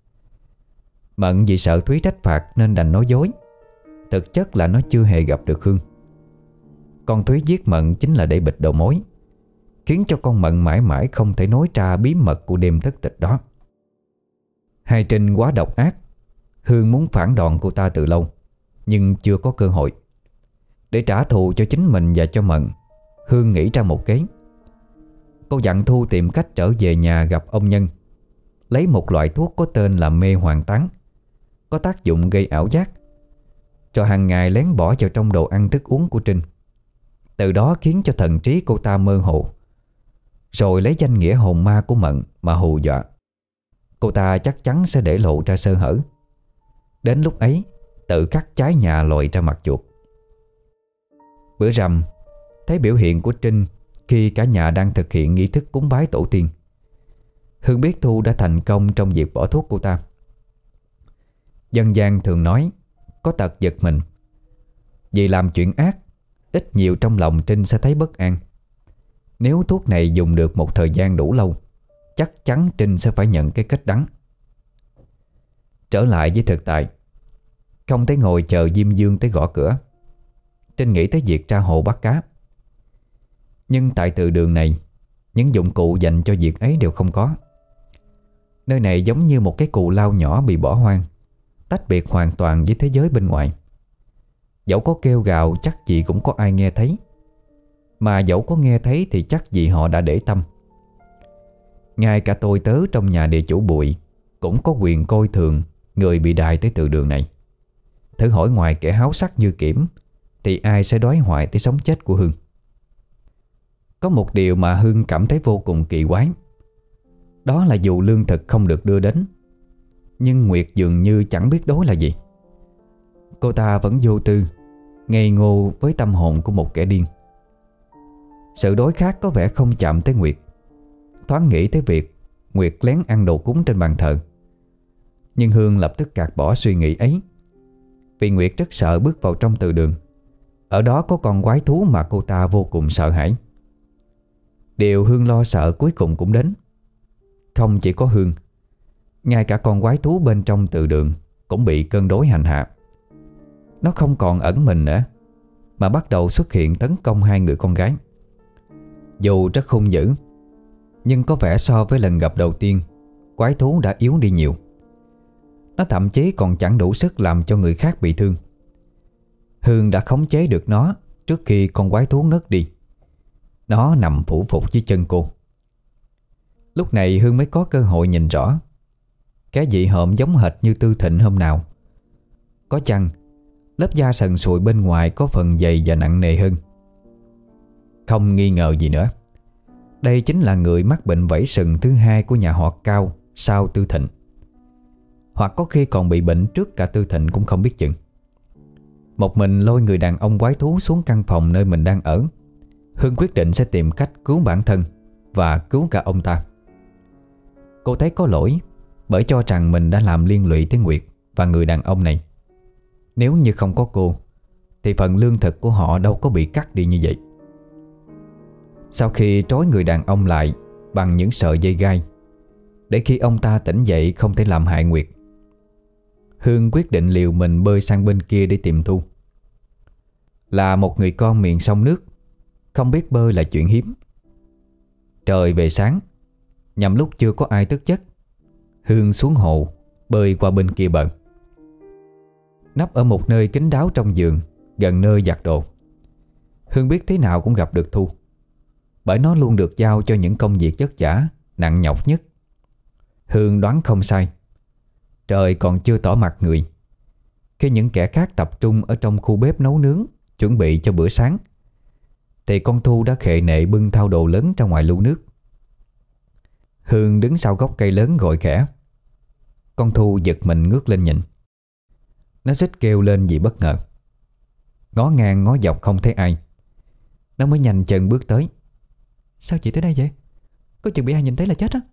Mận vì sợ Thúy trách phạt nên đành nói dối. Thực chất là nó chưa hề gặp được Hương. Con Thúy giết Mận chính là để bịt đầu mối, khiến cho con Mận mãi mãi không thể nói ra bí mật của đêm thất tịch đó. Hai Trinh quá độc ác. Hương muốn phản đòn cô ta từ lâu, nhưng chưa có cơ hội. Để trả thù cho chính mình và cho Mận, Hương nghĩ ra một kế. Cô dặn Thu tìm cách trở về nhà gặp ông Nhân, lấy một loại thuốc có tên là mê hoàng tán, có tác dụng gây ảo giác, rồi hàng ngày lén bỏ vào trong đồ ăn thức uống của Trinh. Từ đó khiến cho thần trí cô ta mơ hồ, rồi lấy danh nghĩa hồn ma của Mận mà hù dọa. cô ta chắc chắn sẽ để lộ ra sơ hở. Đến lúc ấy tự cắt trái nhà lội ra mặt chuột. Bữa rằm, thấy biểu hiện của Trinh khi cả nhà đang thực hiện nghi thức cúng bái tổ tiên, Hương biết Thu đã thành công trong việc bỏ thuốc cô ta. Dân gian thường nói có tật giật mình. Vì làm chuyện ác, ít nhiều trong lòng Trinh sẽ thấy bất an. Nếu thuốc này dùng được một thời gian đủ lâu, chắc chắn Trinh sẽ phải nhận cái kết đắng. Trở lại với thực tại, không thể ngồi chờ Diêm Dương tới gõ cửa, Trinh nghĩ tới việc ra hồ bắt cá. Nhưng tại từ đường này, những dụng cụ dành cho việc ấy đều không có. Nơi này giống như một cái cù lao nhỏ bị bỏ hoang, tách biệt hoàn toàn với thế giới bên ngoài. Dẫu có kêu gào chắc gì cũng có ai nghe thấy, mà dẫu có nghe thấy thì chắc gì họ đã để tâm. Ngay cả tôi tớ trong nhà địa chủ Bụi cũng có quyền coi thường người bị đày tới từ đường này. Thử hỏi ngoài kẻ háo sắc như Kiểm thì ai sẽ đoái hoài tới sống chết của Hương. Có một điều mà Hương cảm thấy vô cùng kỳ quái. Đó là dù lương thực không được đưa đến, nhưng Nguyệt dường như chẳng biết đối là gì. Cô ta vẫn vô tư, ngây ngô với tâm hồn của một kẻ điên. Sự đối khác có vẻ không chạm tới Nguyệt. Thoáng nghĩ tới việc Nguyệt lén ăn đồ cúng trên bàn thờ. Nhưng Hương lập tức gạt bỏ suy nghĩ ấy, vì Nguyệt rất sợ bước vào trong từ đường. Ở đó có con quái thú mà cô ta vô cùng sợ hãi. Điều Hương lo sợ cuối cùng cũng đến. Không chỉ có Hương, ngay cả con quái thú bên trong từ đường cũng bị cơn đói hành hạ. Nó không còn ẩn mình nữa, mà bắt đầu xuất hiện tấn công hai người con gái. Dù rất hung dữ, nhưng có vẻ so với lần gặp đầu tiên, quái thú đã yếu đi nhiều. Nó thậm chí còn chẳng đủ sức làm cho người khác bị thương. Hương đã khống chế được nó trước khi con quái thú ngất đi. Nó nằm phủ phục dưới chân cô. Lúc này Hương mới có cơ hội nhìn rõ. Cái dị hợm giống hệt như Tư Thịnh hôm nào. Có chăng lớp da sần sùi bên ngoài có phần dày và nặng nề hơn. Không nghi ngờ gì nữa, đây chính là người mắc bệnh vảy sừng thứ hai của nhà họ Cao sau Tư Thịnh. Hoặc có khi còn bị bệnh trước cả Tư Thịnh cũng không biết chừng. Một mình lôi người đàn ông quái thú xuống căn phòng nơi mình đang ở, Hương quyết định sẽ tìm cách cứu bản thân và cứu cả ông ta. Cô thấy có lỗi bởi cho rằng mình đã làm liên lụy tới Nguyệt và người đàn ông này. Nếu như không có cô thì phần lương thực của họ đâu có bị cắt đi như vậy. Sau khi trói người đàn ông lại bằng những sợi dây gai, để khi ông ta tỉnh dậy không thể làm hại Nguyệt, Hương quyết định liều mình bơi sang bên kia để tìm Thu. Là một người con miền sông nước, không biết bơi là chuyện hiếm. Trời về sáng, nhằm lúc chưa có ai thức giấc, Hương xuống hồ bơi qua bên kia bờ. Nấp ở một nơi kín đáo trong giường, gần nơi giặt đồ, Hương biết thế nào cũng gặp được Thu, bởi nó luôn được giao cho những công việc vất vả, nặng nhọc nhất. Hương đoán không sai. Trời còn chưa tỏ mặt người, khi những kẻ khác tập trung ở trong khu bếp nấu nướng, chuẩn bị cho bữa sáng, thì con Thu đã khệ nệ bưng thau đồ lớn ra ngoài lu nước. Hương đứng sau gốc cây lớn gọi khẽ. Con Thu giật mình ngước lên nhìn. Nó xích kêu lên vì bất ngờ. Ngó ngang ngó dọc không thấy ai, nó mới nhanh chân bước tới. Sao chị tới đây vậy? Có chừng bị ai nhìn thấy là chết á.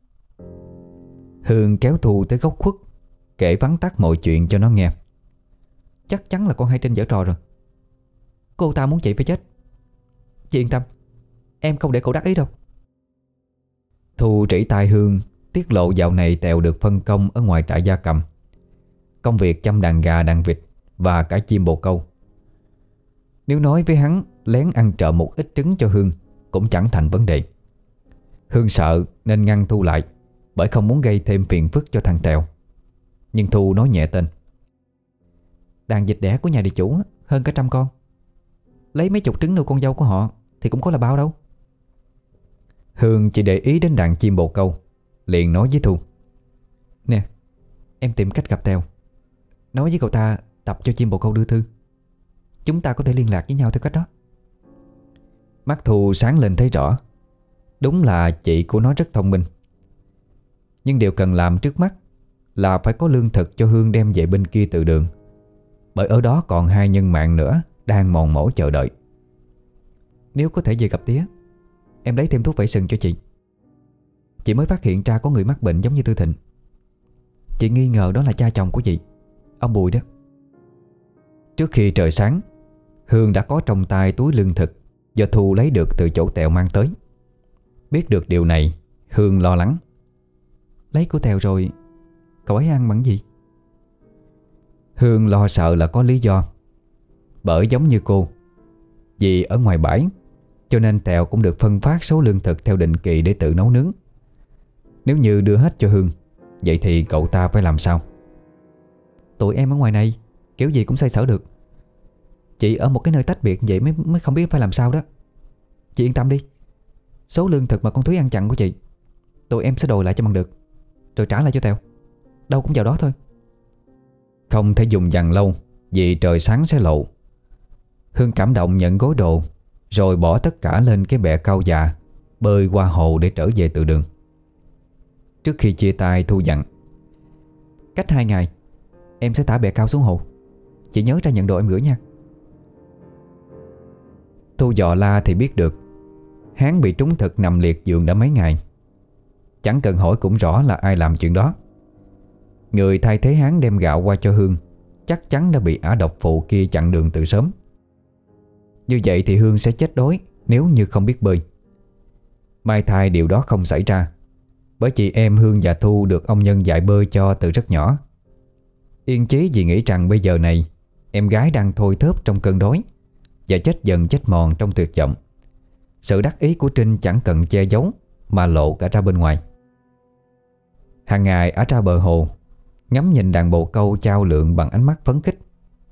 Hương kéo Thu tới góc khuất, kể vắn tắt mọi chuyện cho nó nghe. Chắc chắn là con Hai Trinh giở trò rồi. Cô ta muốn chị phải chết. Chị yên tâm, em không để cậu đắc ý đâu. Thu trĩ tai Hương tiết lộ dạo này Tèo được phân công ở ngoài trại gia cầm, công việc chăm đàn gà đàn vịt và cả chim bồ câu. Nếu nói với hắn lén ăn trộm một ít trứng cho Hương cũng chẳng thành vấn đề. Hương sợ nên ngăn Thu lại, bởi không muốn gây thêm phiền phức cho thằng Tèo. Nhưng Thu nói nhẹ tên. Đàn vịt đẻ của nhà địa chủ hơn cả 100 con. Lấy mấy chục trứng nuôi con dâu của họ thì cũng có là bao đâu. Hương chỉ để ý đến đàn chim bồ câu, liền nói với Thu. Nè, em tìm cách gặp Tèo, nói với cậu ta tập cho chim bồ câu đưa thư. Chúng ta có thể liên lạc với nhau theo cách đó. Mắt Thu sáng lên thấy rõ. Đúng là chị của nó rất thông minh. Nhưng điều cần làm trước mắt là phải có lương thực cho Hương đem về bên kia từ đường, bởi ở đó còn 2 nhân mạng nữa đang mòn mỏi chờ đợi. Nếu có thể về gặp tía, em lấy thêm thuốc vẩy sừng cho chị. Chị mới phát hiện ra có người mắc bệnh giống như Tư Thịnh. Chị nghi ngờ đó là cha chồng của chị, ông Bùi đó. Trước khi trời sáng, Hương đã có trong tay túi lương thực do Thu lấy được từ chỗ Tèo mang tới. Biết được điều này, Hương lo lắng. Lấy của Tèo rồi, cậu ấy ăn bằng gì? Hương lo sợ là có lý do. Bởi giống như cô, vì ở ngoài bãi cho nên Tèo cũng được phân phát số lương thực theo định kỳ để tự nấu nướng. Nếu như đưa hết cho Hương, vậy thì cậu ta phải làm sao? Tụi em ở ngoài này kiểu gì cũng xoay sở được. Chị ở một cái nơi tách biệt vậy mới không biết phải làm sao đó. Chị yên tâm đi, số lương thực mà con Thúy ăn chặn của chị, tụi em sẽ đòi lại cho bằng được, rồi trả lại cho Tèo. Đâu cũng vào đó thôi. Không thể dùng dằn lâu, vì trời sáng sẽ lộ. Hương cảm động nhận gói đồ, rồi bỏ tất cả lên cái bè cao già, bơi qua hồ để trở về từ đường. Trước khi chia tay, Thu dặn: cách 2 ngày em sẽ thả bè cao xuống hồ. Chị nhớ ra nhận đồ em gửi nha. Thu dò la thì biết được Hán bị trúng thực nằm liệt giường đã mấy ngày. Chẳng cần hỏi cũng rõ là ai làm chuyện đó. Người thay thế Hán đem gạo qua cho Hương chắc chắn đã bị ả độc phụ kia chặn đường từ sớm. Như vậy thì Hương sẽ chết đói nếu như không biết bơi. May thay điều đó không xảy ra, bởi chị em Hương và Thu được ông Nhân dạy bơi cho từ rất nhỏ. Yên chí vì nghĩ rằng bây giờ này em gái đang thôi thóp trong cơn đói và chết dần chết mòn trong tuyệt vọng. Sự đắc ý của Trinh chẳng cần che giấu mà lộ cả ra bên ngoài. Hàng ngày ở ra bờ hồ, ngắm nhìn đàn bồ câu chao lượn bằng ánh mắt phấn khích.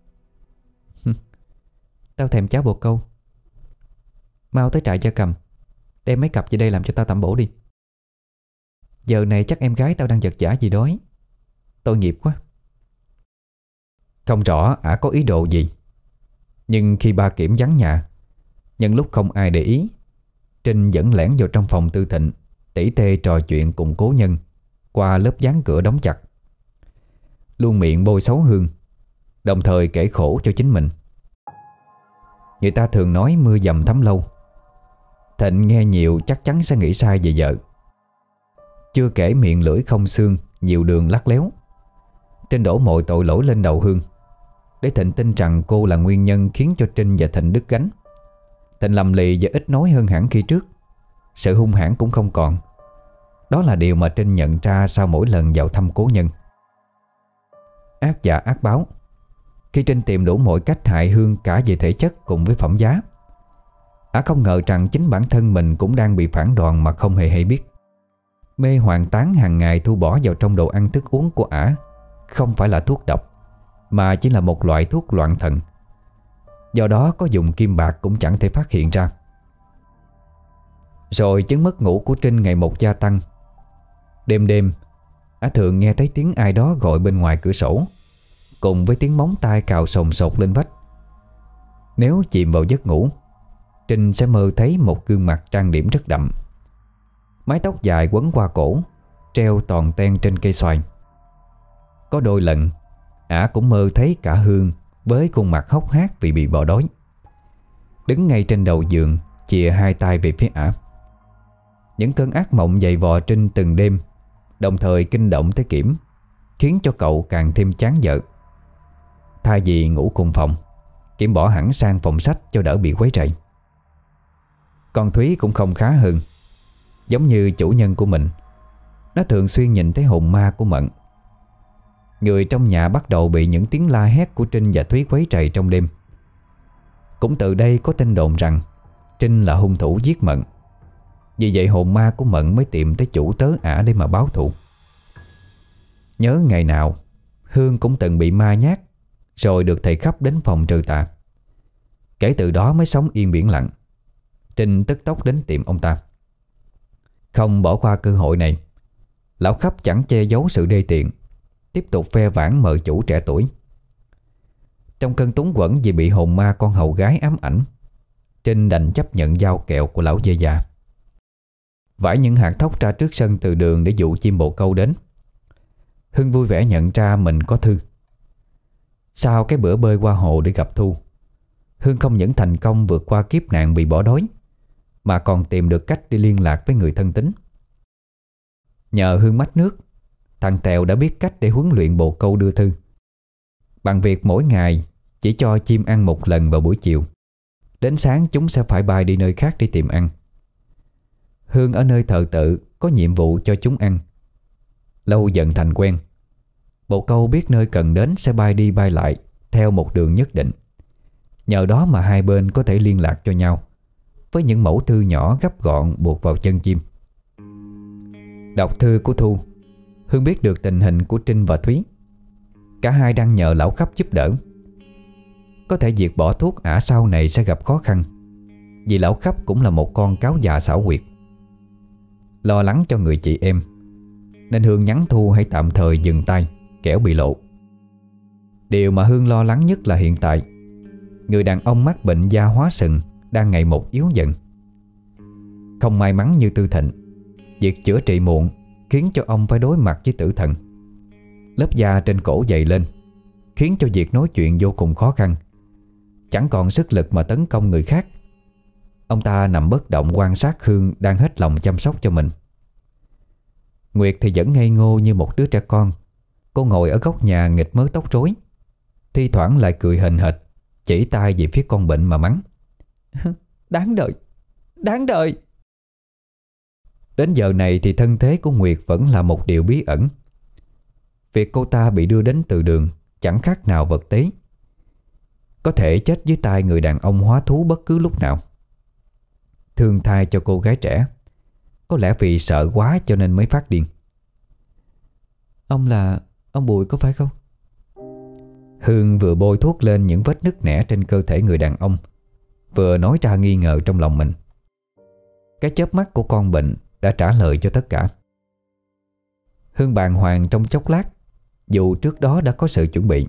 Tao thèm cháo bồ câu. Mau tới trại gia cầm, đem mấy cặp về đây làm cho tao tẩm bổ đi. Giờ này chắc em gái tao đang vật vã vì đói. Tội nghiệp quá. Không rõ ả có ý đồ gì, nhưng khi ba Kiểm vắng nhà, nhân lúc không ai để ý, Trinh vẫn lẻn vào trong phòng Tư Thịnh, tỉ tê trò chuyện cùng cố nhân qua lớp dán cửa đóng chặt. Luôn miệng bôi xấu Hương, đồng thời kể khổ cho chính mình. Người ta thường nói mưa dầm thấm lâu. Thịnh nghe nhiều chắc chắn sẽ nghĩ sai về vợ. Chưa kể miệng lưỡi không xương, nhiều đường lắt léo. Trinh đổ mọi tội lỗi lên đầu Hương, để Thịnh tin rằng cô là nguyên nhân khiến cho Trinh và Thịnh đứt gánh. Thịnh lầm lì và ít nói hơn hẳn khi trước. Sự hung hãn cũng không còn. Đó là điều mà Trinh nhận ra sau mỗi lần vào thăm cố nhân. Ác dạ ác báo. Khi Trinh tìm đủ mọi cách hại Hương cả về thể chất cùng với phẩm giá, ả không ngờ rằng chính bản thân mình cũng đang bị phản đòn mà không hề hay biết. Mê hoàng tán hàng ngày Thu bỏ vào trong đồ ăn thức uống của ả không phải là thuốc độc, mà chỉ là một loại thuốc loạn thần. Do đó có dùng kim bạc cũng chẳng thể phát hiện ra. Rồi chứng mất ngủ của Trinh ngày một gia tăng. Đêm đêm ả thường nghe thấy tiếng ai đó gọi bên ngoài cửa sổ, cùng với tiếng móng tay cào sồn sột lên vách. Nếu chìm vào giấc ngủ, Trinh sẽ mơ thấy một gương mặt trang điểm rất đậm, mái tóc dài quấn qua cổ, treo toàn ten trên cây xoài. Có đôi lần ả cũng mơ thấy cả Hương với khuôn mặt hốc hác vì bị bỏ đói, đứng ngay trên đầu giường chìa 2 tay về phía ả. Những cơn ác mộng dày vò Trinh từng đêm, đồng thời kinh động tới Kiểm, khiến cho cậu càng thêm chán vợ. Thay vì ngủ cùng phòng, Kiểm bỏ hẳn sang phòng sách cho đỡ bị quấy rầy. Con Thúy cũng không khá hơn. Giống như chủ nhân của mình, nó thường xuyên nhìn thấy hồn ma của Mận. Người trong nhà bắt đầu bị những tiếng la hét của Trinh và Thúy quấy rầy trong đêm. Cũng từ đây có tin đồn rằng Trinh là hung thủ giết Mận. Vì vậy hồn ma của Mận mới tìm tới chủ tớ ả để mà báo thù. Nhớ ngày nào Hương cũng từng bị ma nhát, rồi được thầy khắp đến phòng trừ tà. Kể từ đó mới sống yên biển lặng. Trinh tức tốc đến tìm ông ta. Không bỏ qua cơ hội này, lão khắp chẳng che giấu sự đê tiện, tiếp tục ve vãn mợ chủ trẻ tuổi. Trong cơn túng quẫn vì bị hồn ma con hầu gái ám ảnh, Trinh đành chấp nhận giao kẹo của lão dê già. vải những hạt thóc ra trước sân từ đường để dụ chim bồ câu đến. Hương vui vẻ nhận ra mình có Thư. Sau cái bữa bơi qua hồ để gặp Thu, Hương không những thành công vượt qua kiếp nạn bị bỏ đói, mà còn tìm được cách đi liên lạc với người thân tín. Nhờ Hương mách nước, thằng Tèo đã biết cách để huấn luyện bồ câu đưa Thư, bằng việc mỗi ngày chỉ cho chim ăn một lần vào buổi chiều. Đến sáng chúng sẽ phải bay đi nơi khác để tìm ăn. Hương ở nơi thờ tự có nhiệm vụ cho chúng ăn. Lâu dần thành quen, bồ câu biết nơi cần đến sẽ bay đi bay lại theo một đường nhất định. Nhờ đó mà hai bên có thể liên lạc cho nhau với những mẫu thư nhỏ gấp gọn buộc vào chân chim. Đọc thư của Thu, Hương biết được tình hình của Trinh và Thúy. Cả hai đang nhờ lão khắp giúp đỡ. Có thể việc bỏ thuốc ả sau này sẽ gặp khó khăn, vì lão khắp cũng là một con cáo già xảo quyệt. Lo lắng cho người chị em, nên Hương nhắn Thu hãy tạm thời dừng tay, kẻo bị lộ. Điều mà Hương lo lắng nhất là hiện tại người đàn ông mắc bệnh da hóa sừng đang ngày một yếu dần. Không may mắn như Tư Thịnh, việc chữa trị muộn khiến cho ông phải đối mặt với tử thần. Lớp da trên cổ dày lên, khiến cho việc nói chuyện vô cùng khó khăn, chẳng còn sức lực mà tấn công người khác. Ông ta nằm bất động quan sát Hương đang hết lòng chăm sóc cho mình. Nguyệt thì vẫn ngây ngô như một đứa trẻ con. Cô ngồi ở góc nhà nghịch mớ tóc rối, thi thoảng lại cười hềnh hệch, chỉ tay về phía con bệnh mà mắng: Đáng đời, đáng đời. Đến giờ này thì thân thế của Nguyệt vẫn là một điều bí ẩn. Việc cô ta bị đưa đến từ đường chẳng khác nào vật tế, có thể chết dưới tay người đàn ông hóa thú bất cứ lúc nào. Thương thai cho cô gái trẻ, có lẽ vì sợ quá cho nên mới phát điên. Ông là ông Bùi có phải không? Hương vừa bôi thuốc lên những vết nứt nẻ trên cơ thể người đàn ông, vừa nói ra nghi ngờ trong lòng mình. Cái chớp mắt của con bệnh đã trả lời cho tất cả. Hương bàng hoàng trong chốc lát, dù trước đó đã có sự chuẩn bị.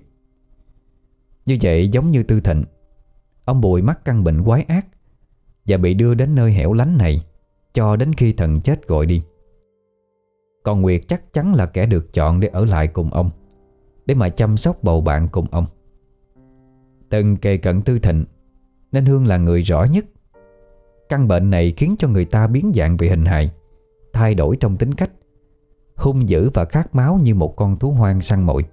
Như vậy giống như Tư Thịnh, ông Bùi mắc căn bệnh quái ác và bị đưa đến nơi hẻo lánh này cho đến khi thần chết gọi đi. Còn Nguyệt chắc chắn là kẻ được chọn để ở lại cùng ông, để mà chăm sóc bầu bạn cùng ông. Từng kề cận Tư Thịnh nên Hương là người rõ nhất. Căn bệnh này khiến cho người ta biến dạng về hình hài, thay đổi trong tính cách, hung dữ và khát máu như một con thú hoang săn mồi.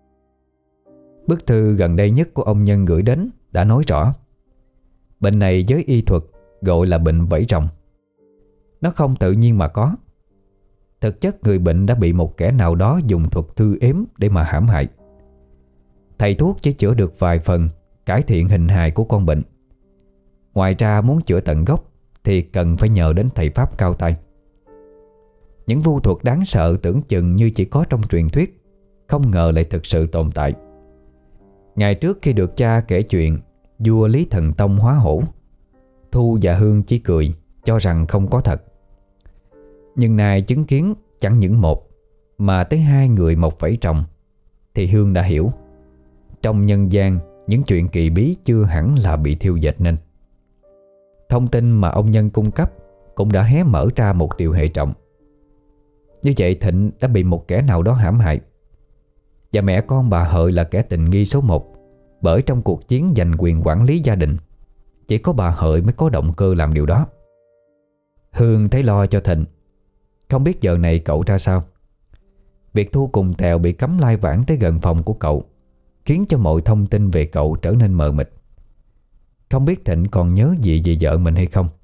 Bức thư gần đây nhất của ông Nhân gửi đến đã nói rõ bệnh này với y thuật gọi là bệnh vảy rồng. Nó không tự nhiên mà có. Thực chất người bệnh đã bị một kẻ nào đó dùng thuật thư ếm để mà hãm hại. Thầy thuốc chỉ chữa được vài phần, cải thiện hình hài của con bệnh. Ngoài ra muốn chữa tận gốc thì cần phải nhờ đến thầy pháp cao tay. Những vu thuật đáng sợ tưởng chừng như chỉ có trong truyền thuyết, không ngờ lại thực sự tồn tại. Ngày trước khi được cha kể chuyện vua Lý Thần Tông hóa hổ, Thu và Hương chỉ cười, cho rằng không có thật. Nhưng nay chứng kiến chẳng những một mà tới hai người một vảy rồng, thì Hương đã hiểu trong nhân gian những chuyện kỳ bí chưa hẳn là bị thiêu dệt nên. Thông tin mà ông Nhân cung cấp cũng đã hé mở ra một điều hệ trọng. Như vậy Thịnh đã bị một kẻ nào đó hãm hại, và mẹ con bà Hợi là kẻ tình nghi số một, bởi trong cuộc chiến giành quyền quản lý gia đình, chỉ có bà Hợi mới có động cơ làm điều đó. Hương thấy lo cho Thịnh. Không biết giờ này cậu ra sao. Việc Thu cùng Tèo bị cấm lai vãng tới gần phòng của cậu khiến cho mọi thông tin về cậu trở nên mờ mịt. Không biết Thịnh còn nhớ gì về vợ mình hay không.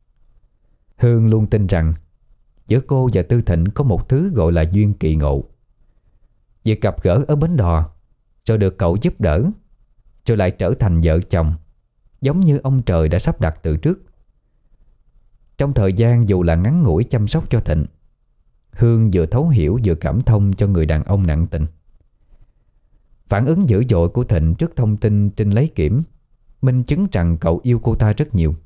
Hương luôn tin rằng giữa cô và Tư Thịnh có một thứ gọi là duyên kỳ ngộ. Việc gặp gỡ ở bến đò, rồi được cậu giúp đỡ, rồi lại trở thành vợ chồng, giống như ông trời đã sắp đặt từ trước. Trong thời gian dù là ngắn ngủi chăm sóc cho Thịnh, Hương vừa thấu hiểu vừa cảm thông cho người đàn ông nặng tình. Phản ứng dữ dội của Thịnh trước thông tin Trinh lấy kiểm minh chứng rằng cậu yêu cô ta rất nhiều.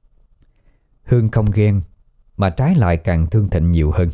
Hương không ghen, mà trái lại càng thương Thịnh nhiều hơn.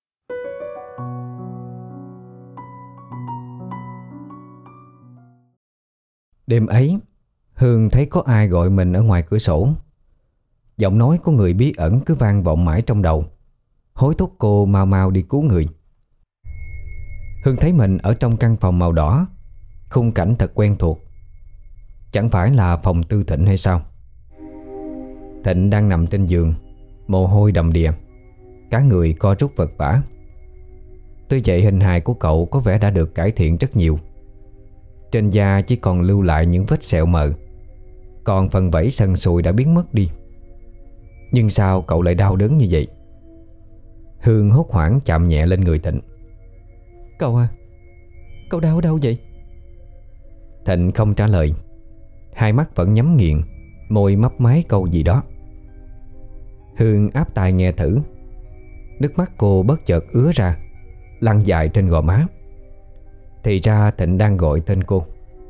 Đêm ấy, Hương thấy có ai gọi mình ở ngoài cửa sổ. Giọng nói của người bí ẩn cứ vang vọng mãi trong đầu. hối thúc cô mau mau đi cứu người. Hương thấy mình ở trong căn phòng màu đỏ, khung cảnh thật quen thuộc. Chẳng phải là phòng Tư Thịnh hay sao? Thịnh đang nằm trên giường, mồ hôi đầm đìa, cả người co rút vật vã. Tuy vậy hình hài của cậu có vẻ đã được cải thiện rất nhiều. Trên da chỉ còn lưu lại những vết sẹo mờ, còn phần vảy sần sùi đã biến mất đi. Nhưng sao cậu lại đau đớn như vậy? Hương hốt hoảng chạm nhẹ lên người Thịnh. Cậu à, cậu đau ở đâu vậy? Thịnh không trả lời, hai mắt vẫn nhắm nghiền, môi mấp máy câu gì đó. Hương áp tai nghe thử. Nước mắt cô bất chợt ứa ra, lăn dài trên gò má. Thì ra Thịnh đang gọi tên cô.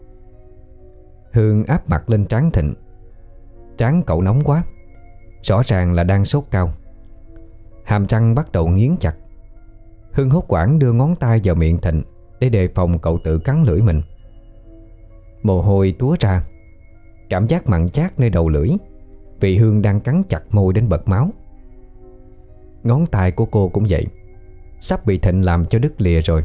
Hương áp mặt lên trán Thịnh. Trán cậu nóng quá, rõ ràng là đang sốt cao. Hàm răng bắt đầu nghiến chặt. Hương hốt hoảng đưa ngón tay vào miệng Thịnh để đề phòng cậu tự cắn lưỡi mình. Mồ hôi túa ra, cảm giác mặn chát nơi đầu lưỡi vì Hương đang cắn chặt môi đến bật máu. Ngón tay của cô cũng vậy, sắp bị Thịnh làm cho đứt lìa rồi.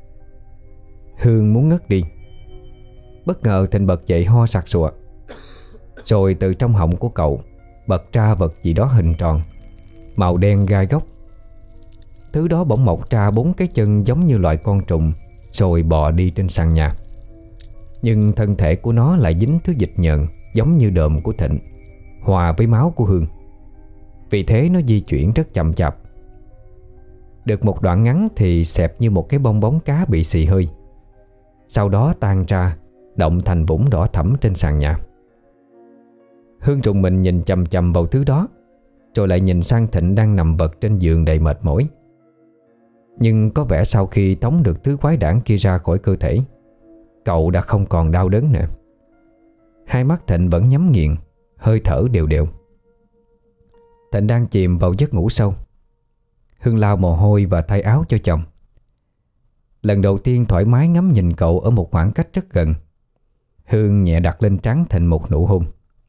Hương muốn ngất đi. Bất ngờ Thịnh bật dậy ho sặc sụa. Rồi từ trong họng của cậu bật ra vật gì đó hình tròn, màu đen gai góc. Thứ đó bỗng mọc ra 4 cái chân giống như loại con trùng, rồi bò đi trên sàn nhà. Nhưng thân thể của nó lại dính thứ dịch nhờn giống như đờm của Thịnh, hòa với máu của Hương. Vì thế nó di chuyển rất chậm chạp. Được một đoạn ngắn thì xẹp như một cái bong bóng cá bị xì hơi, sau đó tan ra, động thành vũng đỏ thẫm trên sàn nhà. Hương trùng mình nhìn chằm chằm vào thứ đó, rồi lại nhìn sang Thịnh đang nằm vật trên giường đầy mệt mỏi. Nhưng có vẻ sau khi tống được thứ quái đản kia ra khỏi cơ thể, cậu đã không còn đau đớn nữa. Hai mắt Thịnh vẫn nhắm nghiền, hơi thở đều đều. Thịnh đang chìm vào giấc ngủ sâu. Hương lau mồ hôi và thay áo cho chồng. Lần đầu tiên thoải mái ngắm nhìn cậu ở một khoảng cách rất gần, Hương nhẹ đặt lên trán Thịnh một nụ hôn.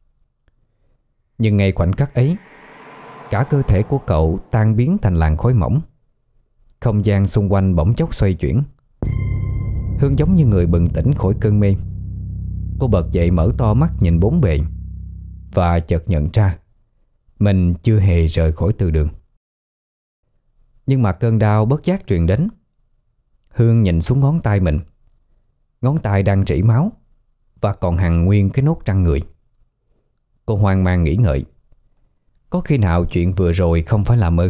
Nhưng ngay khoảnh khắc ấy, cả cơ thể của cậu tan biến thành làn khói mỏng. Không gian xung quanh bỗng chốc xoay chuyển. Hương giống như người bừng tỉnh khỏi cơn mê. Cô bật dậy mở to mắt nhìn bốn bề, và chợt nhận ra mình chưa hề rời khỏi từ đường. Nhưng mà cơn đau bất giác truyền đến. Hương nhìn xuống ngón tay mình. Ngón tay đang rỉ máu và còn hằn nguyên cái nốt răng người. Cô hoang mang nghĩ ngợi, có khi nào chuyện vừa rồi không phải là mơ?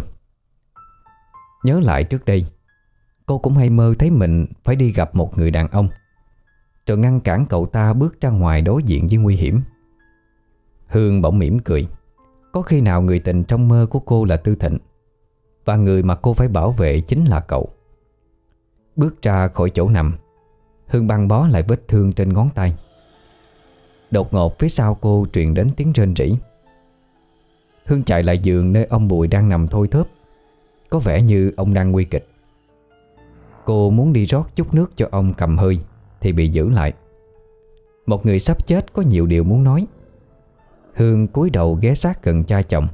Nhớ lại trước đây, cô cũng hay mơ thấy mình phải đi gặp một người đàn ông, rồi ngăn cản cậu ta bước ra ngoài đối diện với nguy hiểm. Hương bỗng mỉm cười. Có khi nào người tình trong mơ của cô là Tư Thịnh, và người mà cô phải bảo vệ chính là cậu? Bước ra khỏi chỗ nằm, Hương băng bó lại vết thương trên ngón tay. Đột ngột phía sau cô truyền đến tiếng rên rỉ. Hương chạy lại giường nơi ông Bùi đang nằm thôi thóp. Có vẻ như ông đang nguy kịch. Cô muốn đi rót chút nước cho ông cầm hơi thì bị giữ lại. Một người sắp chết có nhiều điều muốn nói. Hương cúi đầu ghé sát gần cha chồng.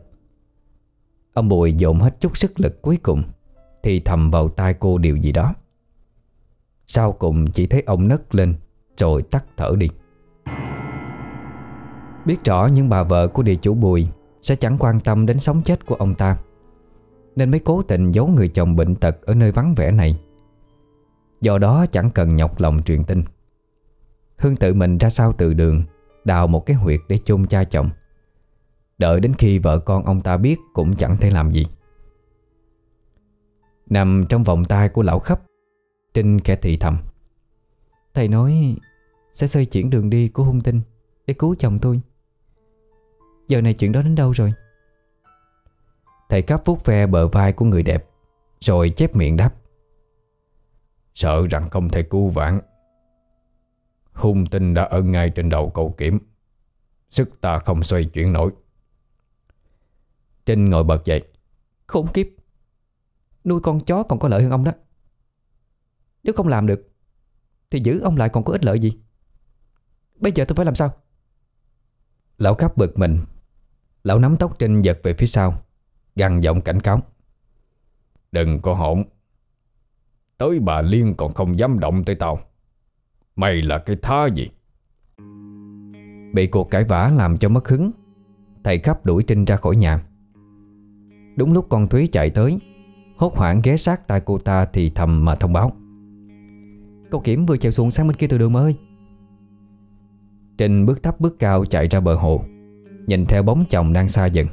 Ông Bùi dồn hết chút sức lực cuối cùng thì thầm vào tai cô điều gì đó. Sau cùng chỉ thấy ông nấc lên rồi tắt thở đi. Biết rõ những bà vợ của địa chủ Bùi sẽ chẳng quan tâm đến sống chết của ông ta, nên mới cố tình giấu người chồng bệnh tật ở nơi vắng vẻ này. Do đó chẳng cần nhọc lòng truyền tin. Hương tự mình ra sau từ đường, đào một cái huyệt để chôn cha chồng. Đợi đến khi vợ con ông ta biết cũng chẳng thể làm gì. Nằm trong vòng tay của lão Khấp, Trinh khẽ thì thầm: Thầy nói sẽ xoay chuyển đường đi của hung tinh để cứu chồng tôi. Giờ này chuyện đó đến đâu rồi? Thầy Khấp vuốt ve bờ vai của người đẹp, rồi chép miệng đáp: Sợ rằng không thể cứu vãn. Hung tinh đã ở ngay trên đầu cậu Kiểm, sức ta không xoay chuyển nổi. Trinh ngồi bật dậy: Khốn kiếp, nuôi con chó còn có lợi hơn ông đó. Nếu không làm được thì giữ ông lại còn có ích lợi gì? Bây giờ tôi phải làm sao? Lão Khấp bực mình. Lão nắm tóc Trinh giật về phía sau, gằn giọng cảnh cáo: Đừng có hỗn. Tới bà Liên còn không dám động tới tao. Mày là cái thá gì? Bị cuộc cãi vã làm cho mất hứng, thầy Khắp đuổi Trinh ra khỏi nhà. Đúng lúc con Thúy chạy tới, hốt hoảng ghé sát tai cô ta thì thầm mà thông báo: "Cậu Kiểm vừa trèo xuồng sang bên kia từ đường ơi." Trinh bước thấp bước cao chạy ra bờ hồ, nhìn theo bóng chồng đang xa dần.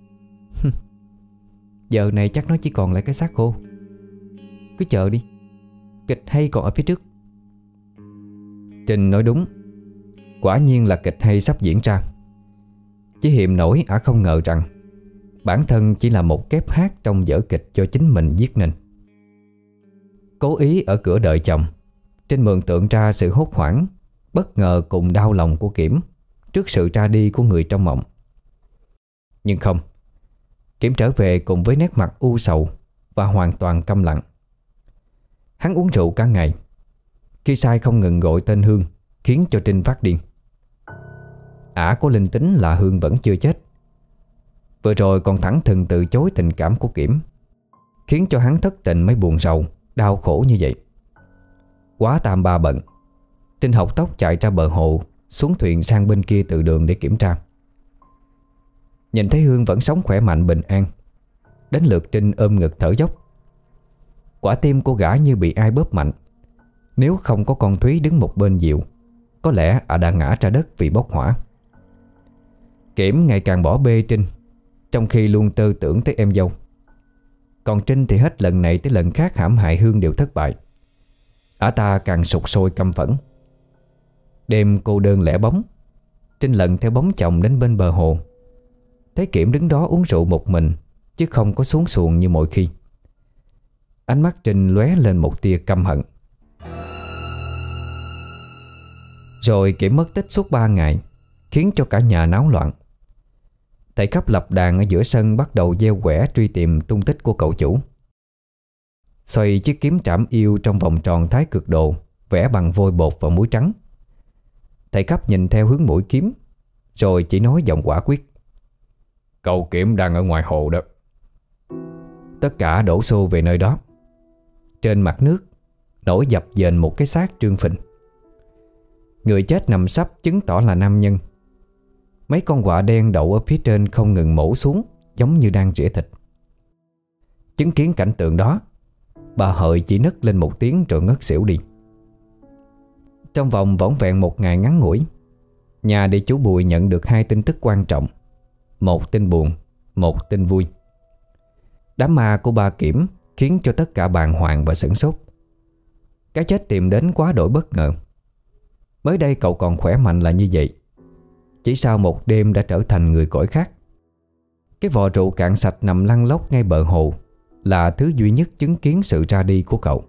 Giờ này chắc nó chỉ còn lại cái xác khô. Cứ chờ đi, kịch hay còn ở phía trước. Trinh nói đúng. Quả nhiên là kịch hay sắp diễn ra. Chỉ hiềm nổi ả không ngờ rằng bản thân chỉ là một kép hát trong vở kịch do chính mình viết nên. Cố ý ở cửa đợi chồng, Trinh mường tượng ra sự hốt hoảng, bất ngờ cùng đau lòng của Kiểm trước sự ra đi của người trong mộng. Nhưng không, Kiểm trở về cùng với nét mặt u sầu và hoàn toàn câm lặng. Hắn uống rượu cả ngày, khi say không ngừng gọi tên Hương, khiến cho Trinh phát điên. Ả có linh tính là Hương vẫn chưa chết. Vừa rồi còn thẳng thừng từ chối tình cảm của Kiểm, khiến cho hắn thất tình mới buồn rầu, đau khổ như vậy. Quá tam ba bận, Trinh học tốc chạy ra bờ hồ, xuống thuyền sang bên kia từ đường để kiểm tra. Nhìn thấy Hương vẫn sống khỏe mạnh bình an, đến lượt Trinh ôm ngực thở dốc. Quả tim cô gã như bị ai bóp mạnh. Nếu không có con Thúy đứng một bên dịu, có lẽ ả đã ngã ra đất vì bốc hỏa. Kiểm ngày càng bỏ bê Trinh, trong khi luôn tơ tưởng tới em dâu. Còn Trinh thì hết lần này tới lần khác hãm hại Hương đều thất bại. Ả ta càng sục sôi căm phẫn. Đêm cô đơn lẻ bóng, Trinh lần theo bóng chồng đến bên bờ hồ. Thấy Kiểm đứng đó uống rượu một mình, chứ không có xuống xuồng như mọi khi. Ánh mắt Trinh lóe lên một tia căm hận. Rồi Kiểm mất tích suốt 3 ngày, khiến cho cả nhà náo loạn. Thầy Khắp lập đàn ở giữa sân bắt đầu gieo quẻ truy tìm tung tích của cậu chủ. Xoay chiếc kiếm trảm yêu trong vòng tròn thái cực độ, vẽ bằng vôi bột và muối trắng. Thầy Khắp nhìn theo hướng mũi kiếm, rồi chỉ nói giọng quả quyết: "Cậu Kiểm đang ở ngoài hồ đó." Tất cả đổ xô về nơi đó. Trên mặt nước nổi dập dềnh một cái xác trương phình. Người chết nằm sấp chứng tỏ là nam nhân. Mấy con quạ đen đậu ở phía trên không ngừng mổ xuống, giống như đang rỉa thịt. Chứng kiến cảnh tượng đó, bà Hợi chỉ nấc lên một tiếng rồi ngất xỉu đi. Trong vòng vỏn vẹn 1 ngày ngắn ngủi, nhà địa chủ Bùi nhận được 2 tin tức quan trọng. Một tin buồn, một tin vui. Đám ma của ba Kiểm khiến cho tất cả bàng hoàng và sửng sốt. Cái chết tìm đến quá đổi bất ngờ. Mới đây cậu còn khỏe mạnh là như vậy, chỉ sau một đêm đã trở thành người cõi khác. Cái vò rượu cạn sạch nằm lăn lóc ngay bờ hồ là thứ duy nhất chứng kiến sự ra đi của cậu.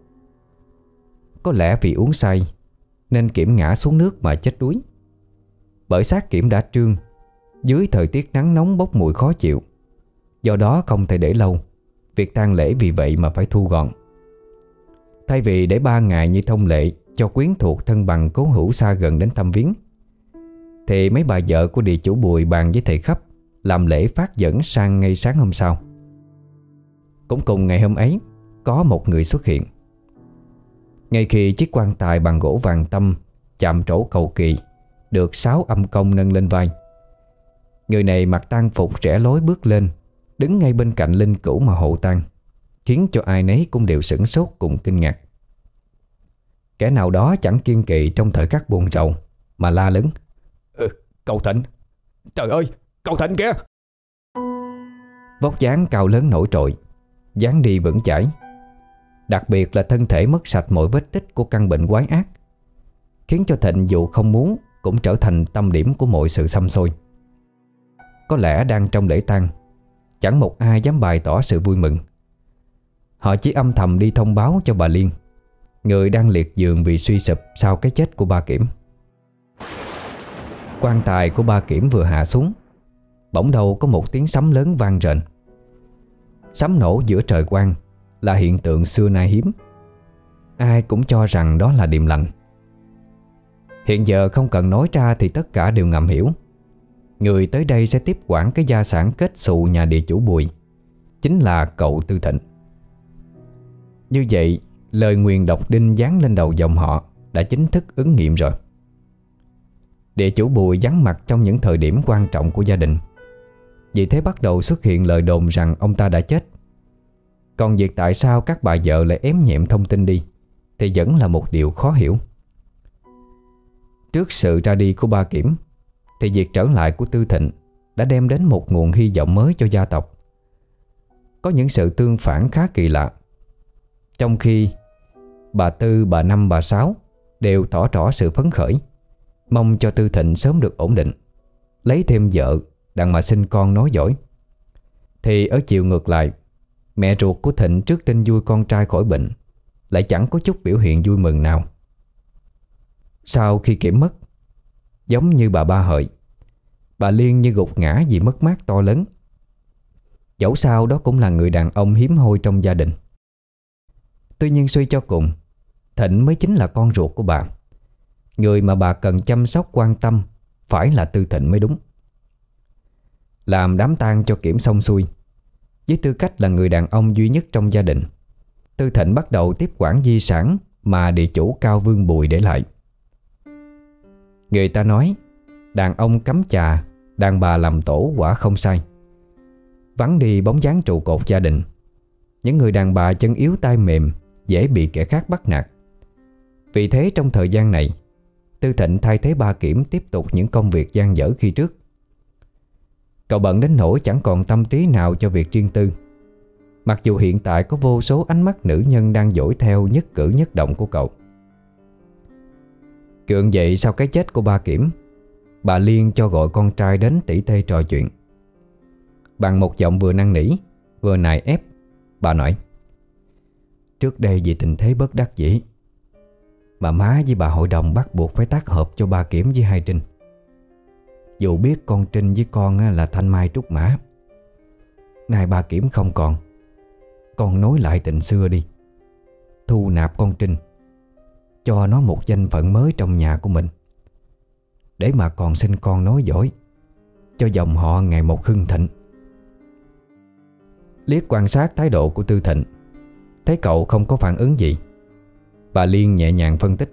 Có lẽ vì uống say nên Kiểm ngã xuống nước mà chết đuối. Bởi xác Kiểm đã trương, dưới thời tiết nắng nóng bốc mùi khó chịu, do đó không thể để lâu. Việc tang lễ vì vậy mà phải thu gọn. Thay vì để 3 ngày như thông lệ cho quyến thuộc thân bằng cố hữu xa gần đến thăm viếng, thì mấy bà vợ của địa chủ Bùi bàn với thầy Khắp làm lễ phát dẫn sang ngay sáng hôm sau. Cũng cùng ngày hôm ấy, có một người xuất hiện. Ngay khi chiếc quan tài bằng gỗ vàng tâm chạm trổ cầu kỳ được 6 âm công nâng lên vai, người này mặc tang phục rẽ lối bước lên, đứng ngay bên cạnh linh cữu mà hộ tang, khiến cho ai nấy cũng đều sửng sốt cùng kinh ngạc. Kẻ nào đó chẳng kiêng kỵ trong thời khắc buồn rầu mà la lớn: Cậu Thịnh! Trời ơi, cậu Thịnh kìa! Vóc dáng cao lớn nổi trội, dáng đi vững chãi. Đặc biệt là thân thể mất sạch mọi vết tích của căn bệnh quái ác, khiến cho Thịnh dù không muốn cũng trở thành tâm điểm của mọi sự xăm xôi. Có lẽ đang trong lễ tang, chẳng một ai dám bày tỏ sự vui mừng. Họ chỉ âm thầm đi thông báo cho bà Liên, người đang liệt giường vì suy sụp sau cái chết của ba Kiểm. Quan tài của ba Kiểm vừa hạ xuống, bỗng đâu có một tiếng sấm lớn vang rền. Sấm nổ giữa trời quang là hiện tượng xưa nay hiếm. Ai cũng cho rằng đó là điềm lành. Hiện giờ không cần nói ra thì tất cả đều ngầm hiểu. Người tới đây sẽ tiếp quản cái gia sản kết xù nhà địa chủ Bùi chính là cậu Tư Thịnh. Như vậy, lời nguyền độc đinh giáng lên đầu dòng họ đã chính thức ứng nghiệm rồi. Địa chủ Bùi vắng mặt trong những thời điểm quan trọng của gia đình. Vì thế bắt đầu xuất hiện lời đồn rằng ông ta đã chết. Còn việc tại sao các bà vợ lại ém nhẹm thông tin đi thì vẫn là một điều khó hiểu. Trước sự ra đi của ba Kiểm thì việc trở lại của Tư Thịnh đã đem đến một nguồn hy vọng mới cho gia tộc. Có những sự tương phản khá kỳ lạ. Trong khi bà Tư, bà Năm, bà Sáu đều tỏ rõ sự phấn khởi, mong cho Tư Thịnh sớm được ổn định, lấy thêm vợ đặng mà sinh con nối dõi, thì ở chiều ngược lại, mẹ ruột của Thịnh trước tin vui con trai khỏi bệnh lại chẳng có chút biểu hiện vui mừng nào. Sau khi Kiểm mất, giống như bà Ba Hợi, bà Liên như gục ngã vì mất mát to lớn. Dẫu sao đó cũng là người đàn ông hiếm hoi trong gia đình. Tuy nhiên suy cho cùng, Thịnh mới chính là con ruột của bà. Người mà bà cần chăm sóc quan tâm phải là Tư Thịnh mới đúng. Làm đám tang cho Kiểm xong xuôi, với tư cách là người đàn ông duy nhất trong gia đình, Tư Thịnh bắt đầu tiếp quản di sản mà địa chủ Cao Vương Bùi để lại. Người ta nói đàn ông cắm chà, đàn bà làm tổ quả không sai. Vắng đi bóng dáng trụ cột gia đình, những người đàn bà chân yếu tay mềm dễ bị kẻ khác bắt nạt. Vì thế trong thời gian này, Tư Thịnh thay thế ba Kiểm tiếp tục những công việc dang dở khi trước. Cậu bận đến nỗi chẳng còn tâm trí nào cho việc riêng tư. Mặc dù hiện tại có vô số ánh mắt nữ nhân đang dõi theo nhất cử nhất động của cậu. Gượng dậy sau cái chết của ba Kiểm, bà Liên cho gọi con trai đến tỉ tê trò chuyện. Bằng một giọng vừa năn nỉ vừa nài ép, bà nói: trước đây vì tình thế bất đắc dĩ mà má với bà hội đồng bắt buộc phải tác hợp cho ba Kiểm với hai Trinh. Dù biết con Trinh với con là thanh mai trúc mã, nay ba Kiểm không còn, con nối lại tình xưa đi, thu nạp con Trinh, cho nó một danh phận mới trong nhà của mình, để mà còn sinh con nối dõi, cho dòng họ ngày một hưng thịnh. Liếc quan sát thái độ của Tư Thịnh, thấy cậu không có phản ứng gì, bà Liên nhẹ nhàng phân tích: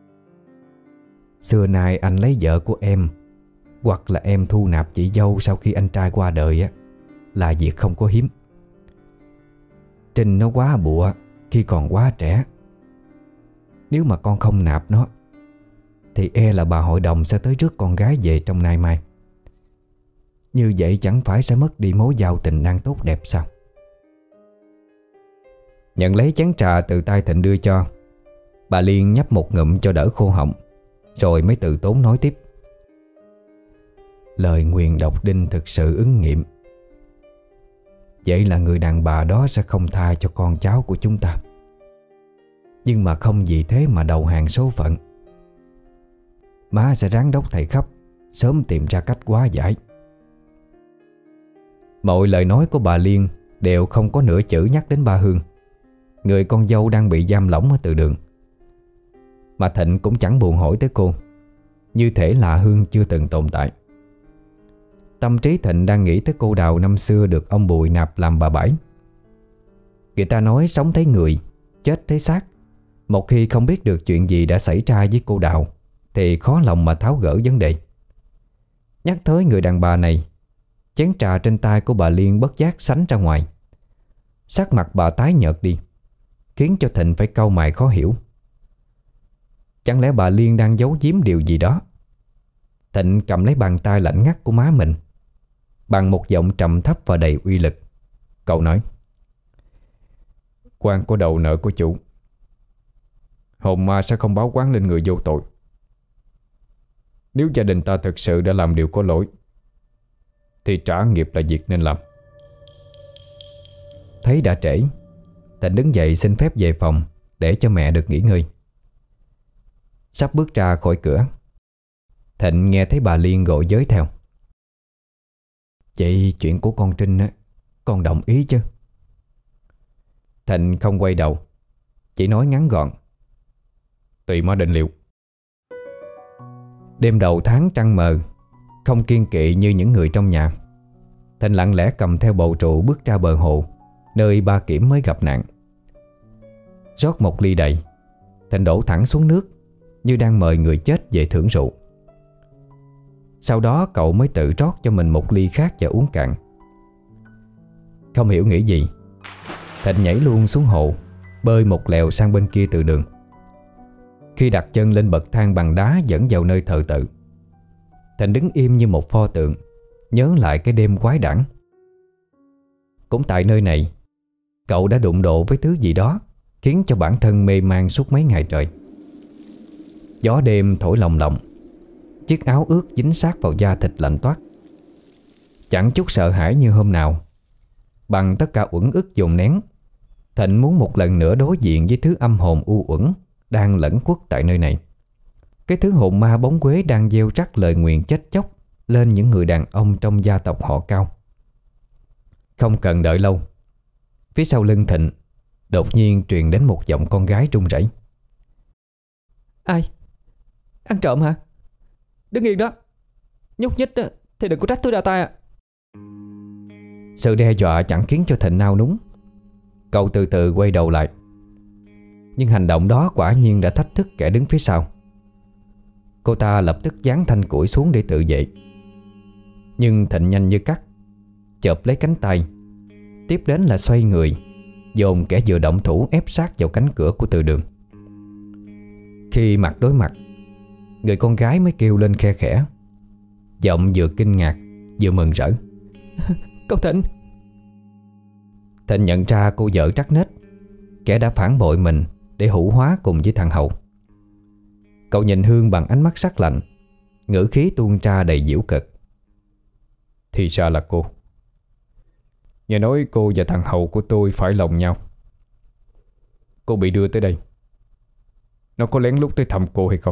xưa nay anh lấy vợ của em, hoặc là em thu nạp chị dâu sau khi anh trai qua đời á, là việc không có hiếm. Trinh nó quá bụa khi còn quá trẻ. Nếu mà con không nạp nó thì e là bà hội đồng sẽ tới rước con gái về trong nay mai. Như vậy chẳng phải sẽ mất đi mối giao tình đang tốt đẹp sao? Nhận lấy chén trà từ tay Thịnh đưa cho, bà Liên nhấp một ngụm cho đỡ khô họng, rồi mới từ tốn nói tiếp: lời nguyền độc đinh thực sự ứng nghiệm. Vậy là người đàn bà đó sẽ không tha cho con cháu của chúng ta. Nhưng mà không vì thế mà đầu hàng số phận. Má sẽ ráng đốc thầy khắp, sớm tìm ra cách hóa giải. Mọi lời nói của bà Liên đều không có nửa chữ nhắc đến ba Hương, người con dâu đang bị giam lỏng ở từ đường. Mà Thịnh cũng chẳng buồn hỏi tới cô, như thể là Hương chưa từng tồn tại. Tâm trí Thịnh đang nghĩ tới cô Đào năm xưa được ông Bùi nạp làm bà bãi. Người ta nói sống thấy người, chết thấy xác. Một khi không biết được chuyện gì đã xảy ra với cô Đào thì khó lòng mà tháo gỡ vấn đề. Nhắc tới người đàn bà này, chén trà trên tay của bà Liên bất giác sánh ra ngoài. Sắc mặt bà tái nhợt đi, khiến cho Thịnh phải cau mày khó hiểu. Chẳng lẽ bà Liên đang giấu giếm điều gì đó? Thịnh cầm lấy bàn tay lạnh ngắt của má mình, bằng một giọng trầm thấp và đầy uy lực, cậu nói: quan có đầu nợ của chủ, hồn ma sẽ không báo oán lên người vô tội. Nếu gia đình ta thực sự đã làm điều có lỗi thì trả nghiệp là việc nên làm. Thấy đã trễ, Thịnh đứng dậy xin phép về phòng để cho mẹ được nghỉ ngơi. Sắp bước ra khỏi cửa, Thịnh nghe thấy bà Liên gọi giới theo: vậy chuyện của con Trinh á, con đồng ý chứ? Thịnh không quay đầu, chỉ nói ngắn gọn: tùy má định liệu. Đêm đầu tháng trăng mờ, không kiêng kỵ như những người trong nhà, Thịnh lặng lẽ cầm theo bầu trụ bước ra bờ hồ, nơi ba Kiểm mới gặp nạn. Rót một ly đầy, Thịnh đổ thẳng xuống nước, như đang mời người chết về thưởng rượu. Sau đó cậu mới tự rót cho mình một ly khác và uống cạn. Không hiểu nghĩ gì, Thịnh nhảy luôn xuống hồ, bơi một lèo sang bên kia từ đường. Khi đặt chân lên bậc thang bằng đá dẫn vào nơi thờ tự, Thịnh đứng im như một pho tượng, nhớ lại cái đêm quái đản. Cũng tại nơi này, cậu đã đụng độ với thứ gì đó khiến cho bản thân mê man suốt mấy ngày trời. Gió đêm thổi lồng lộng, chiếc áo ướt dính sát vào da thịt lạnh toát. Chẳng chút sợ hãi như hôm nào. Bằng tất cả uẩn ức dồn nén, Thịnh muốn một lần nữa đối diện với thứ âm hồn u uẩn đang lẩn khuất tại nơi này. Cái thứ hồn ma bóng quế đang gieo rắc lời nguyền chết chóc lên những người đàn ông trong gia tộc họ Cao. Không cần đợi lâu, phía sau lưng Thịnh đột nhiên truyền đến một giọng con gái run rẩy. Ai? Ăn trộm hả? Đứng yên đó, nhúc nhích thì đừng có trách tôi ra tay. Sự đe dọa chẳng khiến cho Thịnh nao núng. Cậu từ từ quay đầu lại. Nhưng hành động đó quả nhiên đã thách thức kẻ đứng phía sau. Cô ta lập tức giáng thanh củi xuống để tự vệ. Nhưng Thịnh nhanh như cắt chộp lấy cánh tay, tiếp đến là xoay người, dồn kẻ vừa động thủ ép sát vào cánh cửa của từ đường. Khi mặt đối mặt, người con gái mới kêu lên khe khẽ, giọng vừa kinh ngạc vừa mừng rỡ. Cậu Thịnh! Thịnh nhận ra cô vợ trắc nết, kẻ đã phản bội mình để hữu hóa cùng với thằng Hậu. Cậu nhìn Hương bằng ánh mắt sắc lạnh, ngữ khí tuôn ra đầy giễu cợt. Thì ra là cô. Nghe nói cô và thằng Hậu của tôi phải lòng nhau. Cô bị đưa tới đây, nó có lén lút tới thăm cô hay không?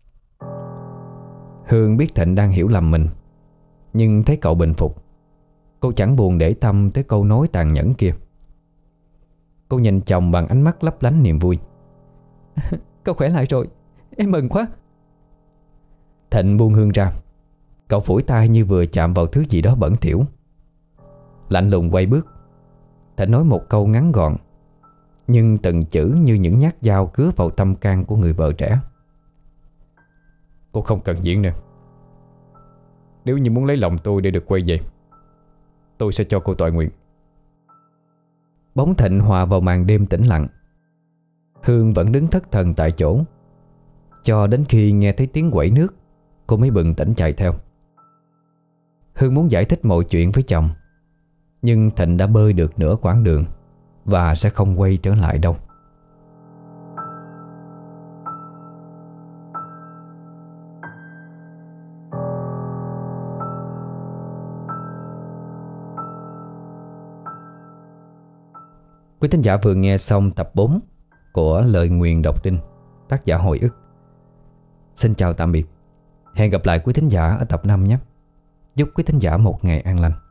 Hương biết Thịnh đang hiểu lầm mình, nhưng thấy cậu bình phục, cô chẳng buồn để tâm tới câu nói tàn nhẫn kia. Cô nhìn chồng bằng ánh mắt lấp lánh niềm vui. Cậu khỏe lại rồi, em mừng quá. Thịnh buông Hương ra. Cậu phủi tay như vừa chạm vào thứ gì đó bẩn thỉu. Lạnh lùng quay bước. Thịnh nói một câu ngắn gọn, nhưng từng chữ như những nhát dao cứa vào tâm can của người vợ trẻ. Cô không cần diễn nữa. Nếu như muốn lấy lòng tôi để được quay về, tôi sẽ cho cô toại nguyện. Bóng Thịnh hòa vào màn đêm tĩnh lặng. Hương vẫn đứng thất thần tại chỗ, cho đến khi nghe thấy tiếng quẩy nước, cô mới bừng tỉnh chạy theo. Hương muốn giải thích mọi chuyện với chồng, nhưng Thịnh đã bơi được nửa quãng đường và sẽ không quay trở lại đâu. Quý thính giả vừa nghe xong tập 4 của Lời Nguyền Độc Đinh, tác giả Hồi Ức. Xin chào tạm biệt. Hẹn gặp lại quý thính giả ở tập 5 nhé. Chúc quý thính giả một ngày an lành.